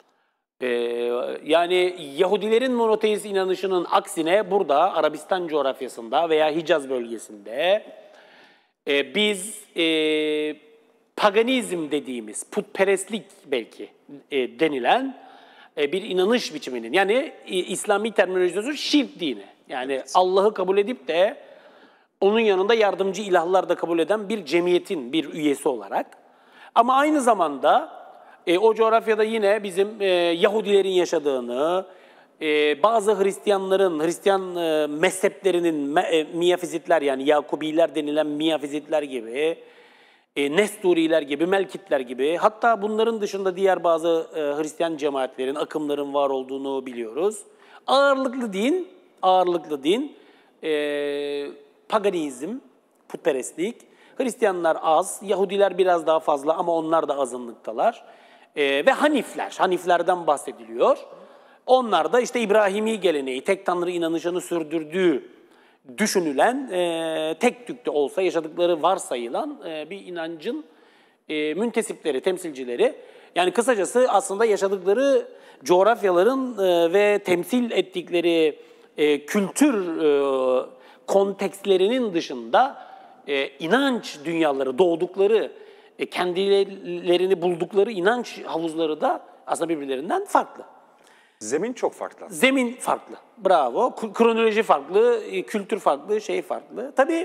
Speaker 2: Yani Yahudilerin monoteist inanışının aksine burada Arabistan coğrafyasında veya Hicaz bölgesinde biz paganizm dediğimiz, putperestlik belki denilen bir inanış biçiminin, yani İslami terminolojisi şirk dini. Yani evet. Allah'ı kabul edip de onun yanında yardımcı ilahlar da kabul eden bir cemiyetin bir üyesi olarak. Ama aynı zamanda o coğrafyada yine bizim Yahudilerin yaşadığını, bazı Hristiyan mezheplerinin miyafizitler, yani Yakubiler denilen miyafizitler gibi, Nesturiler gibi, Melkitler gibi, hatta bunların dışında diğer bazı Hristiyan cemaatlerin, akımların var olduğunu biliyoruz. Ağırlıklı din, paganizm, putperestlik. Hristiyanlar az, Yahudiler biraz daha fazla ama onlar da azınlıktalar. Ve Haniflerden bahsediliyor. Onlar da işte İbrahimi geleneği, tek tanrı inanışını sürdürdüğü düşünülen, tek tük de olsa yaşadıkları varsayılan bir inancın müntesipleri, temsilcileri. Yani kısacası aslında yaşadıkları coğrafyaların ve temsil ettikleri kültür kontekstlerinin dışında inanç dünyaları, doğdukları, kendilerini buldukları inanç havuzları da aslında birbirlerinden farklı.
Speaker 1: Zemin çok farklı.
Speaker 2: Zemin farklı. Bravo. Kronoloji farklı, kültür farklı, şey farklı. Tabii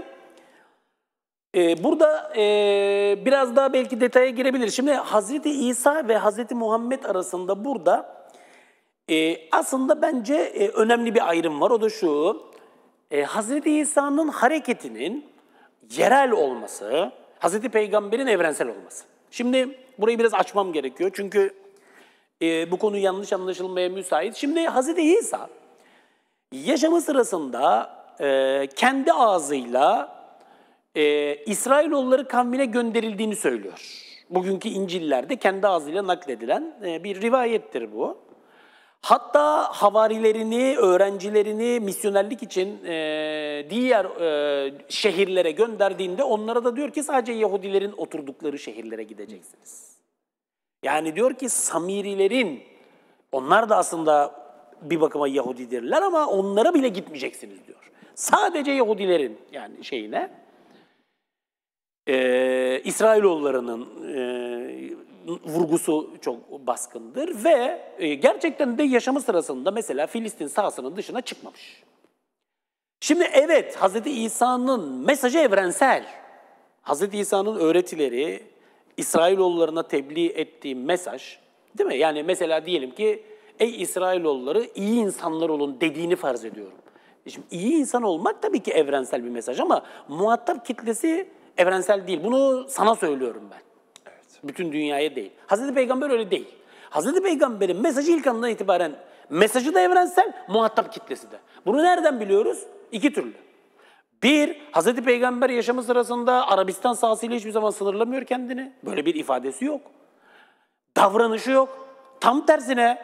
Speaker 2: burada biraz daha belki detaya girebiliriz. Şimdi Hazreti İsa ve Hazreti Muhammed arasında burada aslında bence önemli bir ayrım var. O da şu: Hazreti İsa'nın hareketinin yerel olması, Hazreti Peygamber'in evrensel olması. Şimdi burayı biraz açmam gerekiyor çünkü bu konu yanlış anlaşılmaya müsait. Şimdi Hazreti İsa yaşamı sırasında kendi ağzıyla İsrailoğulları kavmine gönderildiğini söylüyor. Bugünkü İncil'lerde kendi ağzıyla nakledilen bir rivayettir bu. Hatta havarilerini, öğrencilerini misyonerlik için diğer şehirlere gönderdiğinde onlara da diyor ki sadece Yahudilerin oturdukları şehirlere gideceksiniz. Yani diyor ki Samirilerin, onlar da aslında bir bakıma Yahudidirler ama onlara bile gitmeyeceksiniz diyor. Sadece Yahudilerin yani şeyine, İsrailoğullarının vurgusu çok baskındır ve gerçekten de yaşamı sırasında mesela Filistin sahasının dışına çıkmamış. Şimdi evet, Hazreti İsa'nın mesajı evrensel. Hazreti İsa'nın öğretileri, İsrailoğullarına tebliğ ettiği mesaj, değil mi? Yani mesela diyelim ki ey İsrailoğulları iyi insanlar olun dediğini farz ediyorum. Şimdi iyi insan olmak tabii ki evrensel bir mesaj ama muhatap kitlesi evrensel değil. Bunu sana söylüyorum ben. Evet. Bütün dünyaya değil. Hazreti Peygamber öyle değil. Hazreti Peygamber'in mesajı ilk andan itibaren mesajı da evrensel, muhatap kitlesi de. Bunu nereden biliyoruz? İki türlü. Bir, Hazreti Peygamber yaşamı sırasında Arabistan sahasıyla hiçbir zaman sınırlamıyor kendini. Böyle bir ifadesi yok. Davranışı yok. Tam tersine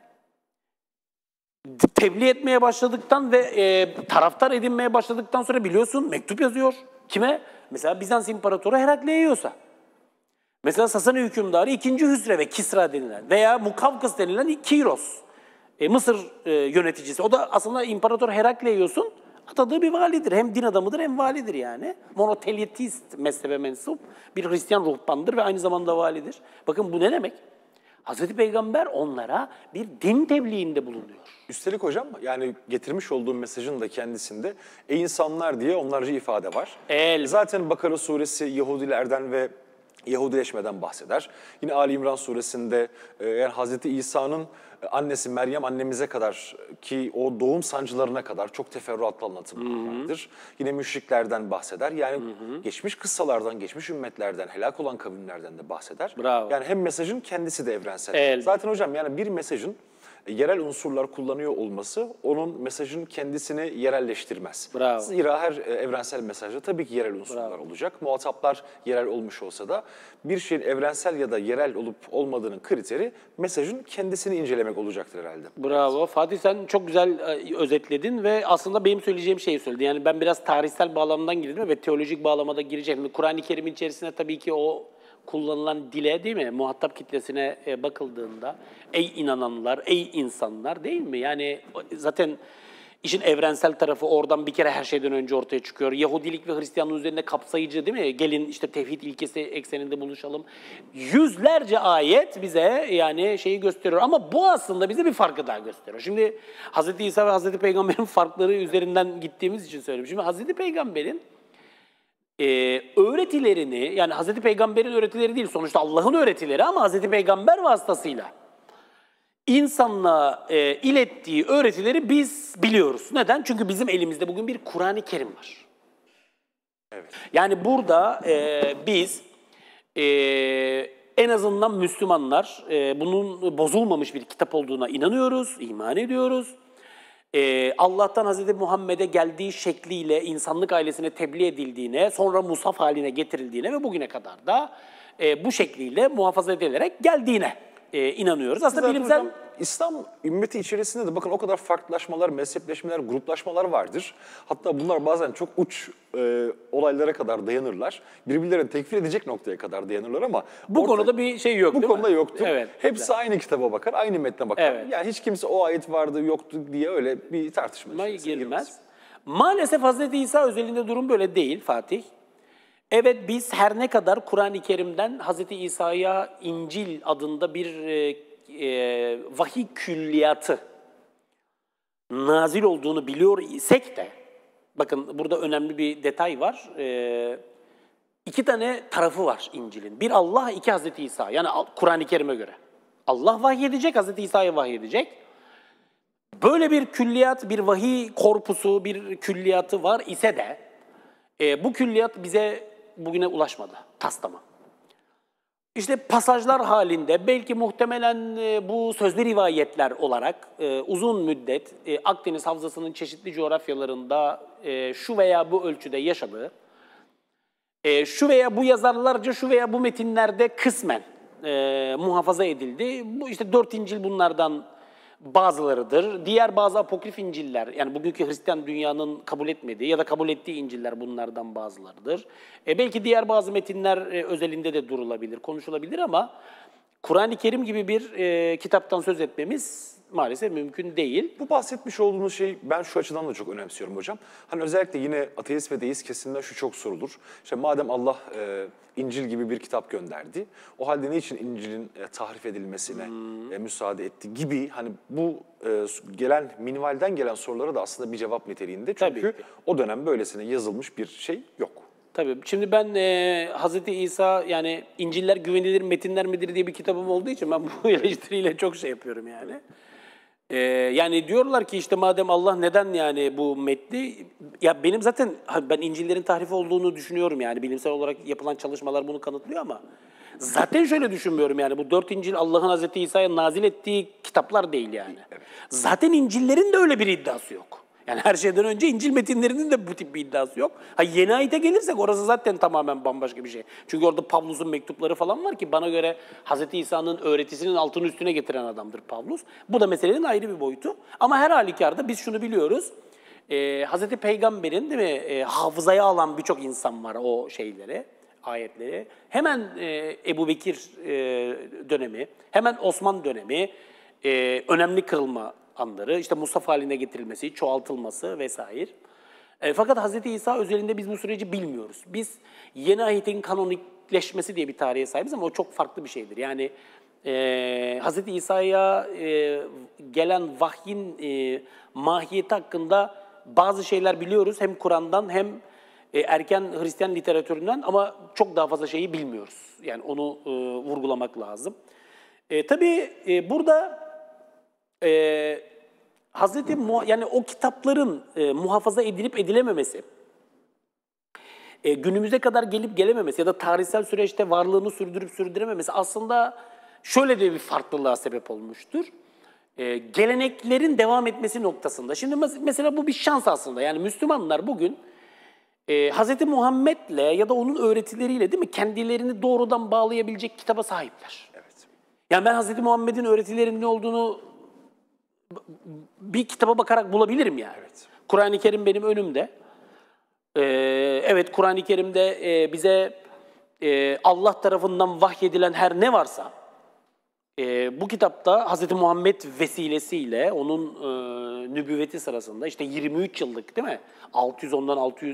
Speaker 2: tebliğ etmeye başladıktan ve taraftar edinmeye başladıktan sonra biliyorsun mektup yazıyor. Kime? Mesela Bizans İmparatoru Herakleios'a. Mesela Sasani hükümdarı 2. Hüsrev ve Kisra denilen veya Mukavkıs denilen Kiros, Mısır yöneticisi. O da aslında İmparator Herakleios'un atadığı bir validir. Hem din adamıdır hem validir yani. Monoteistist mezhebe mensup bir Hristiyan ruhbandır ve aynı zamanda validir. Bakın bu ne demek? Hazreti Peygamber onlara bir din tebliğinde bulunuyor.
Speaker 1: Üstelik hocam yani getirmiş olduğum mesajın da kendisinde ey insanlar diye onlarca ifade var. Zaten Bakara suresi Yahudilerden ve Yahudileşmeden bahseder. Yine Ali İmran suresinde yani Hazreti İsa'nın annesi Meryem annemize kadar ki o doğum sancılarına kadar çok teferruatlı anlatımlar vardır. Yine müşriklerden bahseder. Yani geçmiş kıssalardan, geçmiş ümmetlerden, helak olan kavimlerden de bahseder.
Speaker 2: Bravo.
Speaker 1: Yani hem mesajın kendisi de evrensel. Zaten hocam yani bir mesajın yerel unsurlar kullanıyor olması onun mesajın kendisini yerelleştirmez.
Speaker 2: Bravo.
Speaker 1: Zira her evrensel mesajda tabii ki yerel unsurlar olacak. Muhataplar yerel olmuş olsa da bir şeyin evrensel ya da yerel olup olmadığının kriteri mesajın kendisini incelemek olacaktır herhalde.
Speaker 2: Bravo. Evet. Fatih sen çok güzel özetledin ve aslında benim söyleyeceğim şeyi söyledin. Yani ben biraz tarihsel bağlamdan girdim ve teolojik bağlamada gireceğim. Kur'an-ı Kerim'in içerisinde tabii ki o kullanılan dile değil mi? Muhatap kitlesine bakıldığında ey inananlar, ey insanlar değil mi? Yani zaten işin evrensel tarafı oradan bir kere her şeyden önce ortaya çıkıyor. Yahudilik ve Hristiyanlık üzerine kapsayıcı değil mi? Gelin işte tevhid ilkesi ekseninde buluşalım. Yüzlerce ayet bize yani şeyi gösteriyor ama bu aslında bize bir farkı daha gösteriyor. Şimdi Hz. İsa ve Hz. Peygamber'in farkları üzerinden gittiğimiz için söylüyorum. Şimdi Hz. Peygamber'in öğretilerini, yani Hz. Peygamber'in öğretileri değil sonuçta Allah'ın öğretileri ama Hz. Peygamber vasıtasıyla insanlığa ilettiği öğretileri biz biliyoruz. Neden? Çünkü bizim elimizde bugün bir Kur'an-ı Kerim var.
Speaker 1: Evet.
Speaker 2: Yani burada biz en azından Müslümanlar bunun bozulmamış bir kitap olduğuna inanıyoruz, iman ediyoruz. Allah'tan Hz. Muhammed'e geldiği şekliyle insanlık ailesine tebliğ edildiğine, sonra musaf haline getirildiğine ve bugüne kadar da bu şekliyle muhafaza edilerek geldiğine inanıyoruz. Aslında
Speaker 1: Zaten
Speaker 2: bilimsel...
Speaker 1: hocam, İslam ümmeti içerisinde de bakın o kadar farklılaşmalar, mezhepleşmeler, gruplaşmalar vardır. Hatta bunlar bazen çok uç olaylara kadar dayanırlar. Birbirlerini tekfir edecek noktaya kadar dayanırlar ama...
Speaker 2: Bu konuda bir şey yok
Speaker 1: bu
Speaker 2: değil mi?
Speaker 1: konuda yoktur.
Speaker 2: Evet.
Speaker 1: Hepsi aynı kitaba bakar, aynı metne bakar.
Speaker 2: Evet.
Speaker 1: Yani hiç kimse o ayet vardı, yoktu diye öyle bir tartışma içerisine
Speaker 2: girmez. Maalesef Hz. İsa özelinde durum böyle değil Fatih. Evet biz her ne kadar Kur'an-ı Kerim'den Hz. İsa'ya İncil adında bir vahiy külliyatı nazil olduğunu biliyor isek de, bakın burada önemli bir detay var. İki tane tarafı var İncil'in. Bir Allah, iki Hz. İsa. Yani Kur'an-ı Kerim'e göre. Allah vahyedecek, Hz. İsa'ya vahyedecek. Böyle bir külliyat, bir vahiy korpusu, bir külliyatı var ise de bu külliyat bize bugüne ulaşmadı, taslama. İşte pasajlar halinde, belki muhtemelen bu sözlü rivayetler olarak uzun müddet Akdeniz Havzası'nın çeşitli coğrafyalarında şu veya bu ölçüde yaşadığı, şu veya bu yazarlarca şu veya bu metinlerde kısmen muhafaza edildi. Bu işte 4 İncil bunlardan bazılarıdır. Diğer bazı apokrif İncil'ler, yani bugünkü Hristiyan dünyanın kabul etmediği ya da kabul ettiği İncil'ler bunlardan bazılarıdır. Belki diğer bazı metinler özelinde de durulabilir, konuşulabilir ama Kur'an-ı Kerim gibi bir kitaptan söz etmemiz maalesef mümkün değil.
Speaker 1: Bu bahsetmiş olduğunuz şey ben şu açıdan da çok önemsiyorum hocam. Hani özellikle yine ateist ve deist kesimden şu çok sorulur. İşte madem Allah İncil gibi bir kitap gönderdi, o halde niçin İncil'in tahrif edilmesine müsaade etti gibi hani bu gelen minvalden gelen sorulara da aslında bir cevap niteliğinde. Çünkü o dönem böylesine yazılmış bir şey yok.
Speaker 2: Tabii. Şimdi ben Hz. İsa yani İncil'ler güvenilir metinler midir diye bir kitabım olduğu için ben bu eleştiriyle çok şey yapıyorum yani. Yani diyorlar ki işte madem Allah neden yani bu metni, ya benim zaten ben İncil'lerin tahrifi olduğunu düşünüyorum yani bilimsel olarak yapılan çalışmalar bunu kanıtlıyor ama zaten şöyle düşünmüyorum yani bu 4 İncil Allah'ın Hz. İsa'ya nazil ettiği kitaplar değil yani. Evet. Zaten İncil'lerin de öyle bir iddiası yok. Yani her şeyden önce İncil metinlerinin de bu tip bir iddiası yok. Yeni ayete gelirsek orası zaten tamamen bambaşka bir şey. Çünkü orada Pavlus'un mektupları falan var ki bana göre Hz. İsa'nın öğretisinin altını üstüne getiren adamdır Pavlus. Bu da meselenin ayrı bir boyutu. Ama her halükarda biz şunu biliyoruz. Hz. Peygamber'in değil mi hafızaya alan birçok insan var o şeyleri, ayetleri. Hemen Ebu Bekir dönemi, hemen Osman dönemi, önemli kırılma anları, işte musaf haline getirilmesi, çoğaltılması vesaire. Fakat Hz. İsa özelinde biz bu süreci bilmiyoruz. Biz yeni ayetin kanonikleşmesi diye bir tarihe sahibiz ama o çok farklı bir şeydir. Yani Hz. İsa'ya gelen vahyin mahiyeti hakkında bazı şeyler biliyoruz. Hem Kur'an'dan hem erken Hristiyan literatüründen ama çok daha fazla şeyi bilmiyoruz. Yani onu vurgulamak lazım. Tabii burada yani o kitapların muhafaza edilip edilememesi, günümüze kadar gelip gelememesi ya da tarihsel süreçte varlığını sürdürüp sürdürememesi aslında şöyle de bir farklılığa sebep olmuştur. Geleneklerin devam etmesi noktasında. Şimdi mesela bu bir şans aslında. Yani Müslümanlar bugün Hz. Muhammed'le ya da onun öğretileriyle değil mi kendilerini doğrudan bağlayabilecek kitaba sahipler.
Speaker 1: Evet.
Speaker 2: Yani ben Hz. Muhammed'in öğretilerinin ne olduğunu bir kitaba bakarak bulabilirim yani. Evet. Kur'an-ı Kerim benim önümde. Evet, Kur'an-ı Kerim'de bize Allah tarafından vahyedilen her ne varsa bu kitapta Hz. Muhammed vesilesiyle onun nübüvveti sırasında işte 23 yıllık değil mi? 610'dan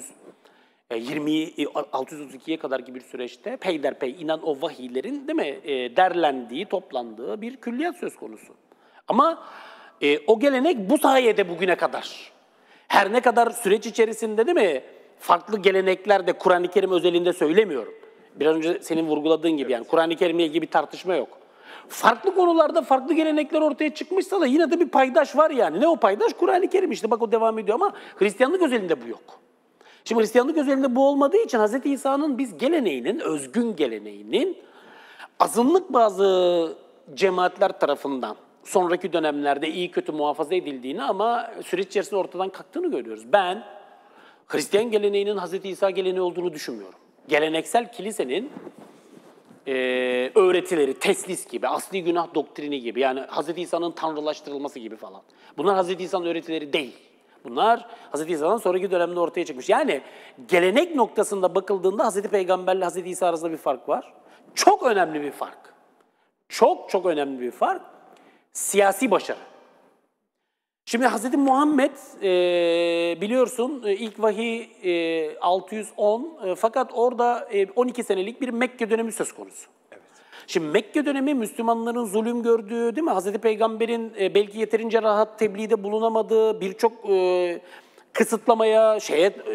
Speaker 2: 632'ye kadar gibi bir süreçte peyderpey inen o vahiylerin değil mi? Derlendiği, toplandığı bir külliyat söz konusu. Ama o gelenek bu sayede bugüne kadar. Her ne kadar süreç içerisinde değil mi? Farklı gelenekler de Kur'an-ı Kerim özelinde söylemiyorum. Biraz önce senin vurguladığın gibi yani Kur'an-ı Kerim'le ilgili bir tartışma yok. Farklı konularda farklı gelenekler ortaya çıkmışsa da yine de bir paydaş var yani. Ne o paydaş? Kur'an-ı Kerim işte bak o devam ediyor ama Hristiyanlık özelinde bu yok. Şimdi Hristiyanlık özelinde bu olmadığı için Hz. İsa'nın biz geleneğinin, özgün geleneğinin azınlık bazı cemaatler tarafından sonraki dönemlerde iyi kötü muhafaza edildiğini ama süreç içerisinde ortadan kalktığını görüyoruz. Ben Hristiyan geleneğinin Hz. İsa geleneği olduğunu düşünmüyorum. Geleneksel kilisenin öğretileri, teslis gibi, asli günah doktrini gibi yani Hz. İsa'nın tanrılaştırılması gibi falan. Bunlar Hz. İsa'nın öğretileri değil. Bunlar Hz. İsa'dan sonraki dönemde ortaya çıkmış. Yani gelenek noktasında bakıldığında Hz. Peygamberle Hz. İsa arasında bir fark var. Çok önemli bir fark. Çok önemli bir fark. Siyasi başarı. Şimdi Hz. Muhammed biliyorsun ilk vahiy 610 fakat orada 12 senelik bir Mekke dönemi söz konusu. Evet. Şimdi Mekke dönemi Müslümanların zulüm gördüğü değil mi? Hz. Peygamber'in belki yeterince rahat tebliğde bulunamadığı birçok kısıtlamaya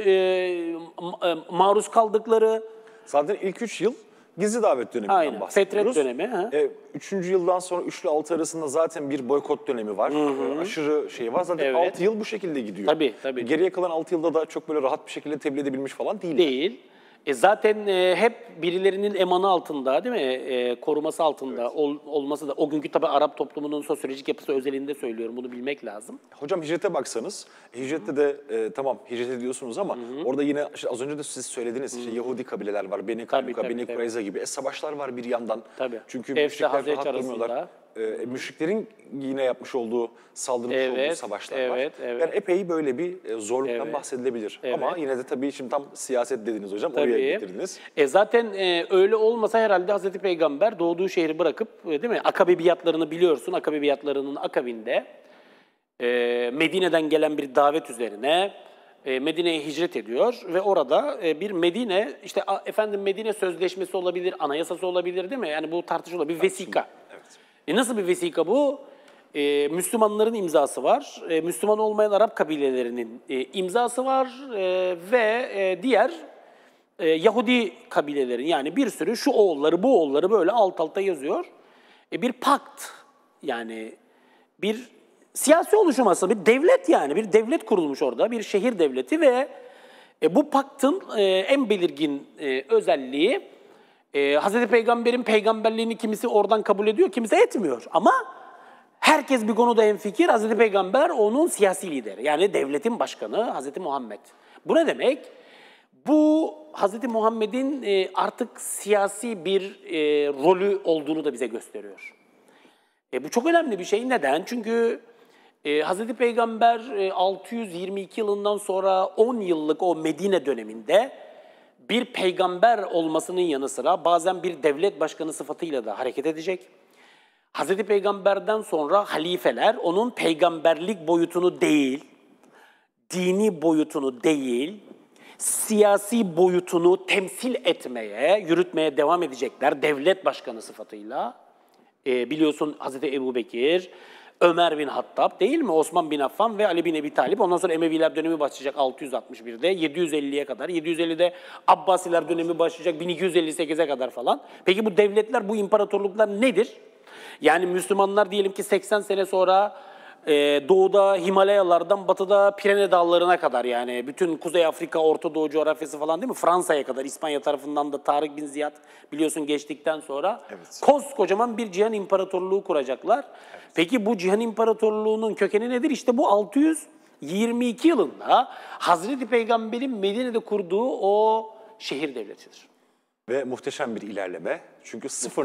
Speaker 2: maruz kaldıkları.
Speaker 1: Zaten ilk 3 yıl gizli davet döneminden bahsediyoruz.
Speaker 2: Fetret dönemi.
Speaker 1: 3. yıldan sonra 3 ile 6 arasında zaten bir boykot dönemi var. Aşırı şey var. Zaten
Speaker 2: Evet.
Speaker 1: 6 yıl bu şekilde gidiyor.
Speaker 2: Tabii.
Speaker 1: Geriye kalan 6 yılda da çok böyle rahat bir şekilde tebliğ edebilmiş falan değil.
Speaker 2: Değil. Zaten hep birilerinin emanı altında değil mi? Koruması altında
Speaker 1: Evet.
Speaker 2: olması da o günkü tabii Arap toplumunun sosyolojik yapısı özelinde söylüyorum. Bunu bilmek lazım.
Speaker 1: Hocam hicrete baksanız, hicrette de tamam hicret ediyorsunuz ama orada yine işte az önce de siz söylediniz işte Yahudi kabileler var, Beni Kaynuka, Beni Kureyza gibi savaşlar var bir yandan.
Speaker 2: Tabii.
Speaker 1: Çünkü
Speaker 2: Efse,
Speaker 1: müşrikler
Speaker 2: Hazreç
Speaker 1: rahat
Speaker 2: arasında.
Speaker 1: durmuyorlar. Müşriklerin yine yapmış olduğu, saldırmış olduğu savaşlar var.
Speaker 2: Evet.
Speaker 1: Yani epey böyle bir zorluktan bahsedilebilir. Ama yine de tabii şimdi tam siyaset dediniz hocam, oraya getirdiniz.
Speaker 2: Zaten öyle olmasa herhalde Hazreti Peygamber doğduğu şehri bırakıp değil mi? Akabe biatlarını biliyorsun. Akabe biatlarının akabinde Medine'den gelen bir davet üzerine Medine'ye hicret ediyor ve orada bir Medine, işte Medine Sözleşmesi olabilir, anayasası olabilir değil mi? Yani bu tartışılır. Bir vesika.
Speaker 1: Evet.
Speaker 2: Nasıl bir vesika bu? Müslümanların imzası var, Müslüman olmayan Arap kabilelerinin imzası var ve diğer Yahudi kabilelerin yani bir sürü şu oğulları bu oğulları böyle alt alta yazıyor. Bir pakt yani bir siyasi oluşum aslında bir devlet yani bir devlet kurulmuş orada bir şehir devleti ve bu paktın en belirgin özelliği Hazreti Peygamber'in peygamberliğini kimisi oradan kabul ediyor kimisi etmiyor ama herkes bir konuda hemfikir. Hazreti Peygamber onun siyasi lideri yani devletin başkanı Hazreti Muhammed. Bu ne demek? Bu Hz. Muhammed'in artık siyasi bir rolü olduğunu da bize gösteriyor. Bu çok önemli bir şey. Neden? Çünkü Hz. Peygamber 622 yılından sonra 10 yıllık o Medine döneminde bir peygamber olmasının yanı sıra bazen bir devlet başkanı sıfatıyla da hareket edecek. Hz. Peygamber'den sonra halifeler onun peygamberlik boyutunu değil, dini boyutunu değil, siyasi boyutunu temsil etmeye, yürütmeye devam edecekler devlet başkanı sıfatıyla. Biliyorsun Hazreti Ebubekir, Ömer bin Hattab değil mi? Osman bin Affan ve Ali bin Ebi Talip. Ondan sonra Emeviler dönemi başlayacak 661'de, 750'ye kadar. 750'de Abbasiler dönemi başlayacak 1258'e kadar falan. Peki bu devletler, bu imparatorluklar nedir? Yani Müslümanlar diyelim ki 80 sene sonra doğuda Himalayalardan batıda Pirene Dağları'na kadar yani bütün Kuzey Afrika, Orta Doğu coğrafyası falan değil mi? Fransa'ya kadar, İspanya tarafından da Tarık bin Ziyad biliyorsun geçtikten sonra koskocaman bir cihan imparatorluğu kuracaklar. Evet. Peki bu cihan imparatorluğunun kökeni nedir? İşte bu 622 yılında Hazreti Peygamber'in Medine'de kurduğu o şehir devletidir.
Speaker 1: Ve muhteşem bir ilerleme. Çünkü sıfır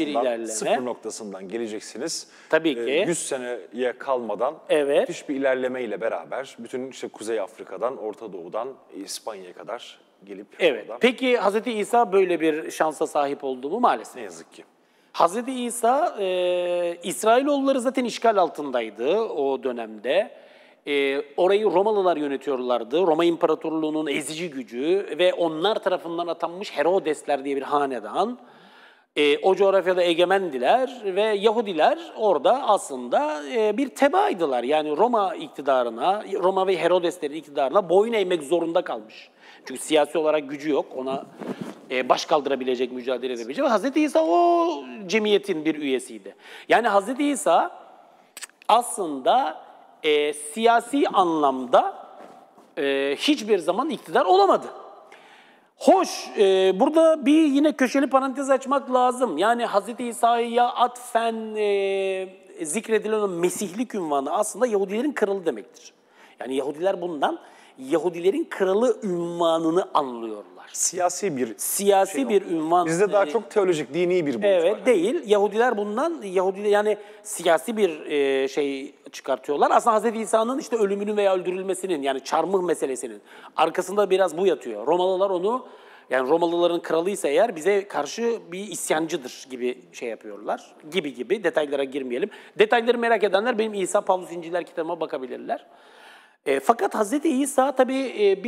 Speaker 1: noktasından geleceksiniz.
Speaker 2: Tabii ki.
Speaker 1: 100 seneye kalmadan müthiş bir ilerlemeyle beraber bütün işte Kuzey Afrika'dan, Orta Doğu'dan İspanya'ya kadar gelip
Speaker 2: Evet.
Speaker 1: oradan.
Speaker 2: Peki Hz. İsa böyle bir şansa sahip oldu mu? Maalesef.
Speaker 1: Ne yazık ki.
Speaker 2: Hz. İsa, İsrailoğulları zaten işgal altındaydı o dönemde. Orayı Romalılar yönetiyorlardı. Roma İmparatorluğu'nun ezici gücü ve onlar tarafından atanmış Herodesler diye bir hanedan. O coğrafyada egemendiler ve Yahudiler orada aslında bir tebaaydılar. Yani Roma iktidarına, Roma ve Herodeslerin iktidarına boyun eğmek zorunda kalmış. Çünkü siyasi olarak gücü yok, ona baş kaldırabilecek, mücadele edebilecek. Ve Hz. İsa o cemiyetin bir üyesiydi. Yani Hz. İsa aslında siyasi anlamda hiçbir zaman iktidar olamadı. Hoş, burada bir yine köşeli parantez açmak lazım. Yani Hz. İsa'ya atfen zikredilen o Mesihlik ünvanı aslında Yahudilerin kralı demektir. Yani Yahudiler bundan Yahudilerin kralı ünvanını anlıyorlar.
Speaker 1: Siyasi bir
Speaker 2: Bir ünvan.
Speaker 1: Bizde daha çok teolojik, dini bir boyut var.
Speaker 2: Evet, değil. Yahudiler bundan, yani siyasi bir şey çıkartıyorlar. Aslında Hz. İsa'nın işte ölümünün veya öldürülmesinin, yani çarmıh meselesinin arkasında biraz bu yatıyor. Romalılar onu, yani Romalıların kralıysa eğer bize karşı bir isyancıdır gibi şey yapıyorlar. Gibi detaylara girmeyelim. Detayları merak edenler benim İsa Pavlus İnciller kitabıma bakabilirler. Fakat Hz. İsa tabii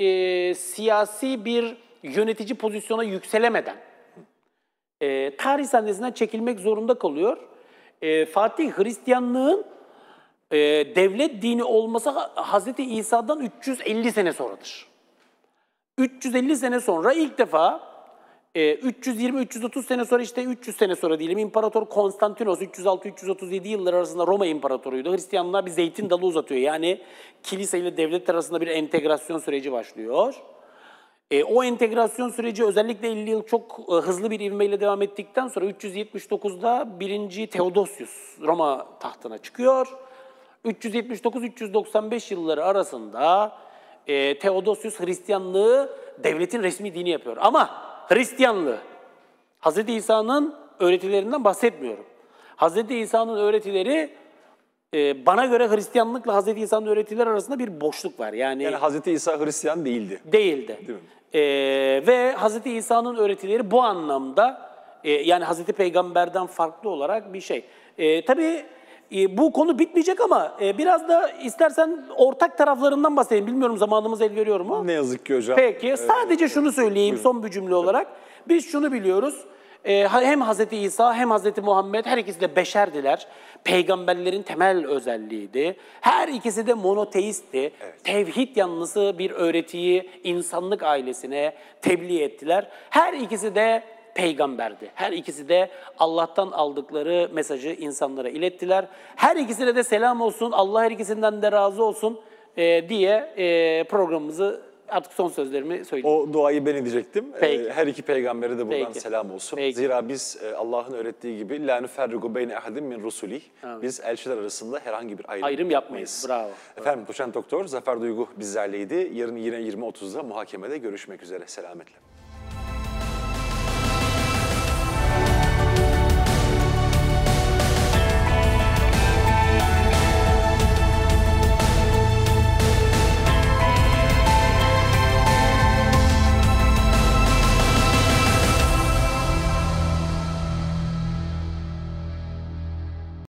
Speaker 2: siyasi bir yönetici pozisyona yükselemeden tarih sahnesinden çekilmek zorunda kalıyor. Fatih Hristiyanlığın devlet dini olması Hz. İsa'dan 350 sene sonradır. 350 sene sonra ilk defa 320-330 sene sonra, işte 300 sene sonra diyelim, İmparator Konstantinos 306-337 yılları arasında Roma İmparatoruydu. Hristiyanlığa bir zeytin dalı uzatıyor. Yani kilise ile devlet arasında bir entegrasyon süreci başlıyor. O entegrasyon süreci özellikle 50 yıl çok hızlı bir ivmeyle devam ettikten sonra 379'da 1. Theodosius Roma tahtına çıkıyor. 379-395 yılları arasında Theodosius Hristiyanlığı devletin resmi dini yapıyor. Ama Hristiyanlığı, Hz. İsa'nın öğretilerinden bahsetmiyorum. Hz. İsa'nın öğretileri, bana göre Hristiyanlıkla Hz. İsa'nın öğretileri arasında bir boşluk var. Yani
Speaker 1: Hz. İsa Hristiyan değildi.
Speaker 2: Değildi.
Speaker 1: Değil mi?
Speaker 2: Ve Hz. İsa'nın öğretileri bu anlamda, yani Hz. Peygamber'den farklı olarak bir şey. Tabii bu konu bitmeyecek ama biraz da istersen ortak taraflarından bahsedeyim. Bilmiyorum zamanımız el veriyor mu?
Speaker 1: Ne yazık ki hocam.
Speaker 2: Peki, sadece şunu söyleyeyim son bir cümle olarak. Biz şunu biliyoruz, hem Hz. İsa hem Hz. Muhammed her ikisi de beşerdiler. Peygamberlerin temel özelliğiydi. Her ikisi de monoteistti. Evet. Tevhid yanlısı bir öğretiyi insanlık ailesine tebliğ ettiler. Her ikisi de peygamberdi. Her ikisi de Allah'tan aldıkları mesajı insanlara ilettiler. Her ikisine de selam olsun, Allah her ikisinden de razı olsun diye programımızı, artık son sözlerimi söyleyeyim.
Speaker 1: O duayı ben edecektim. Her iki peygambere de buradan
Speaker 2: Peki.
Speaker 1: selam olsun.
Speaker 2: Peki.
Speaker 1: Zira biz Allah'ın öğrettiği gibi لَا نُفَرِّقُ بَيْنَ اَحَدٍ مِنْ رُسُلِهِ Biz elçiler arasında herhangi bir ayrım
Speaker 2: yapmayız. Bravo.
Speaker 1: Efendim, doçent doktor Zafer Duygu bizlerleydi. Yarın yine 20.30'da muhakemede görüşmek üzere. Selametle.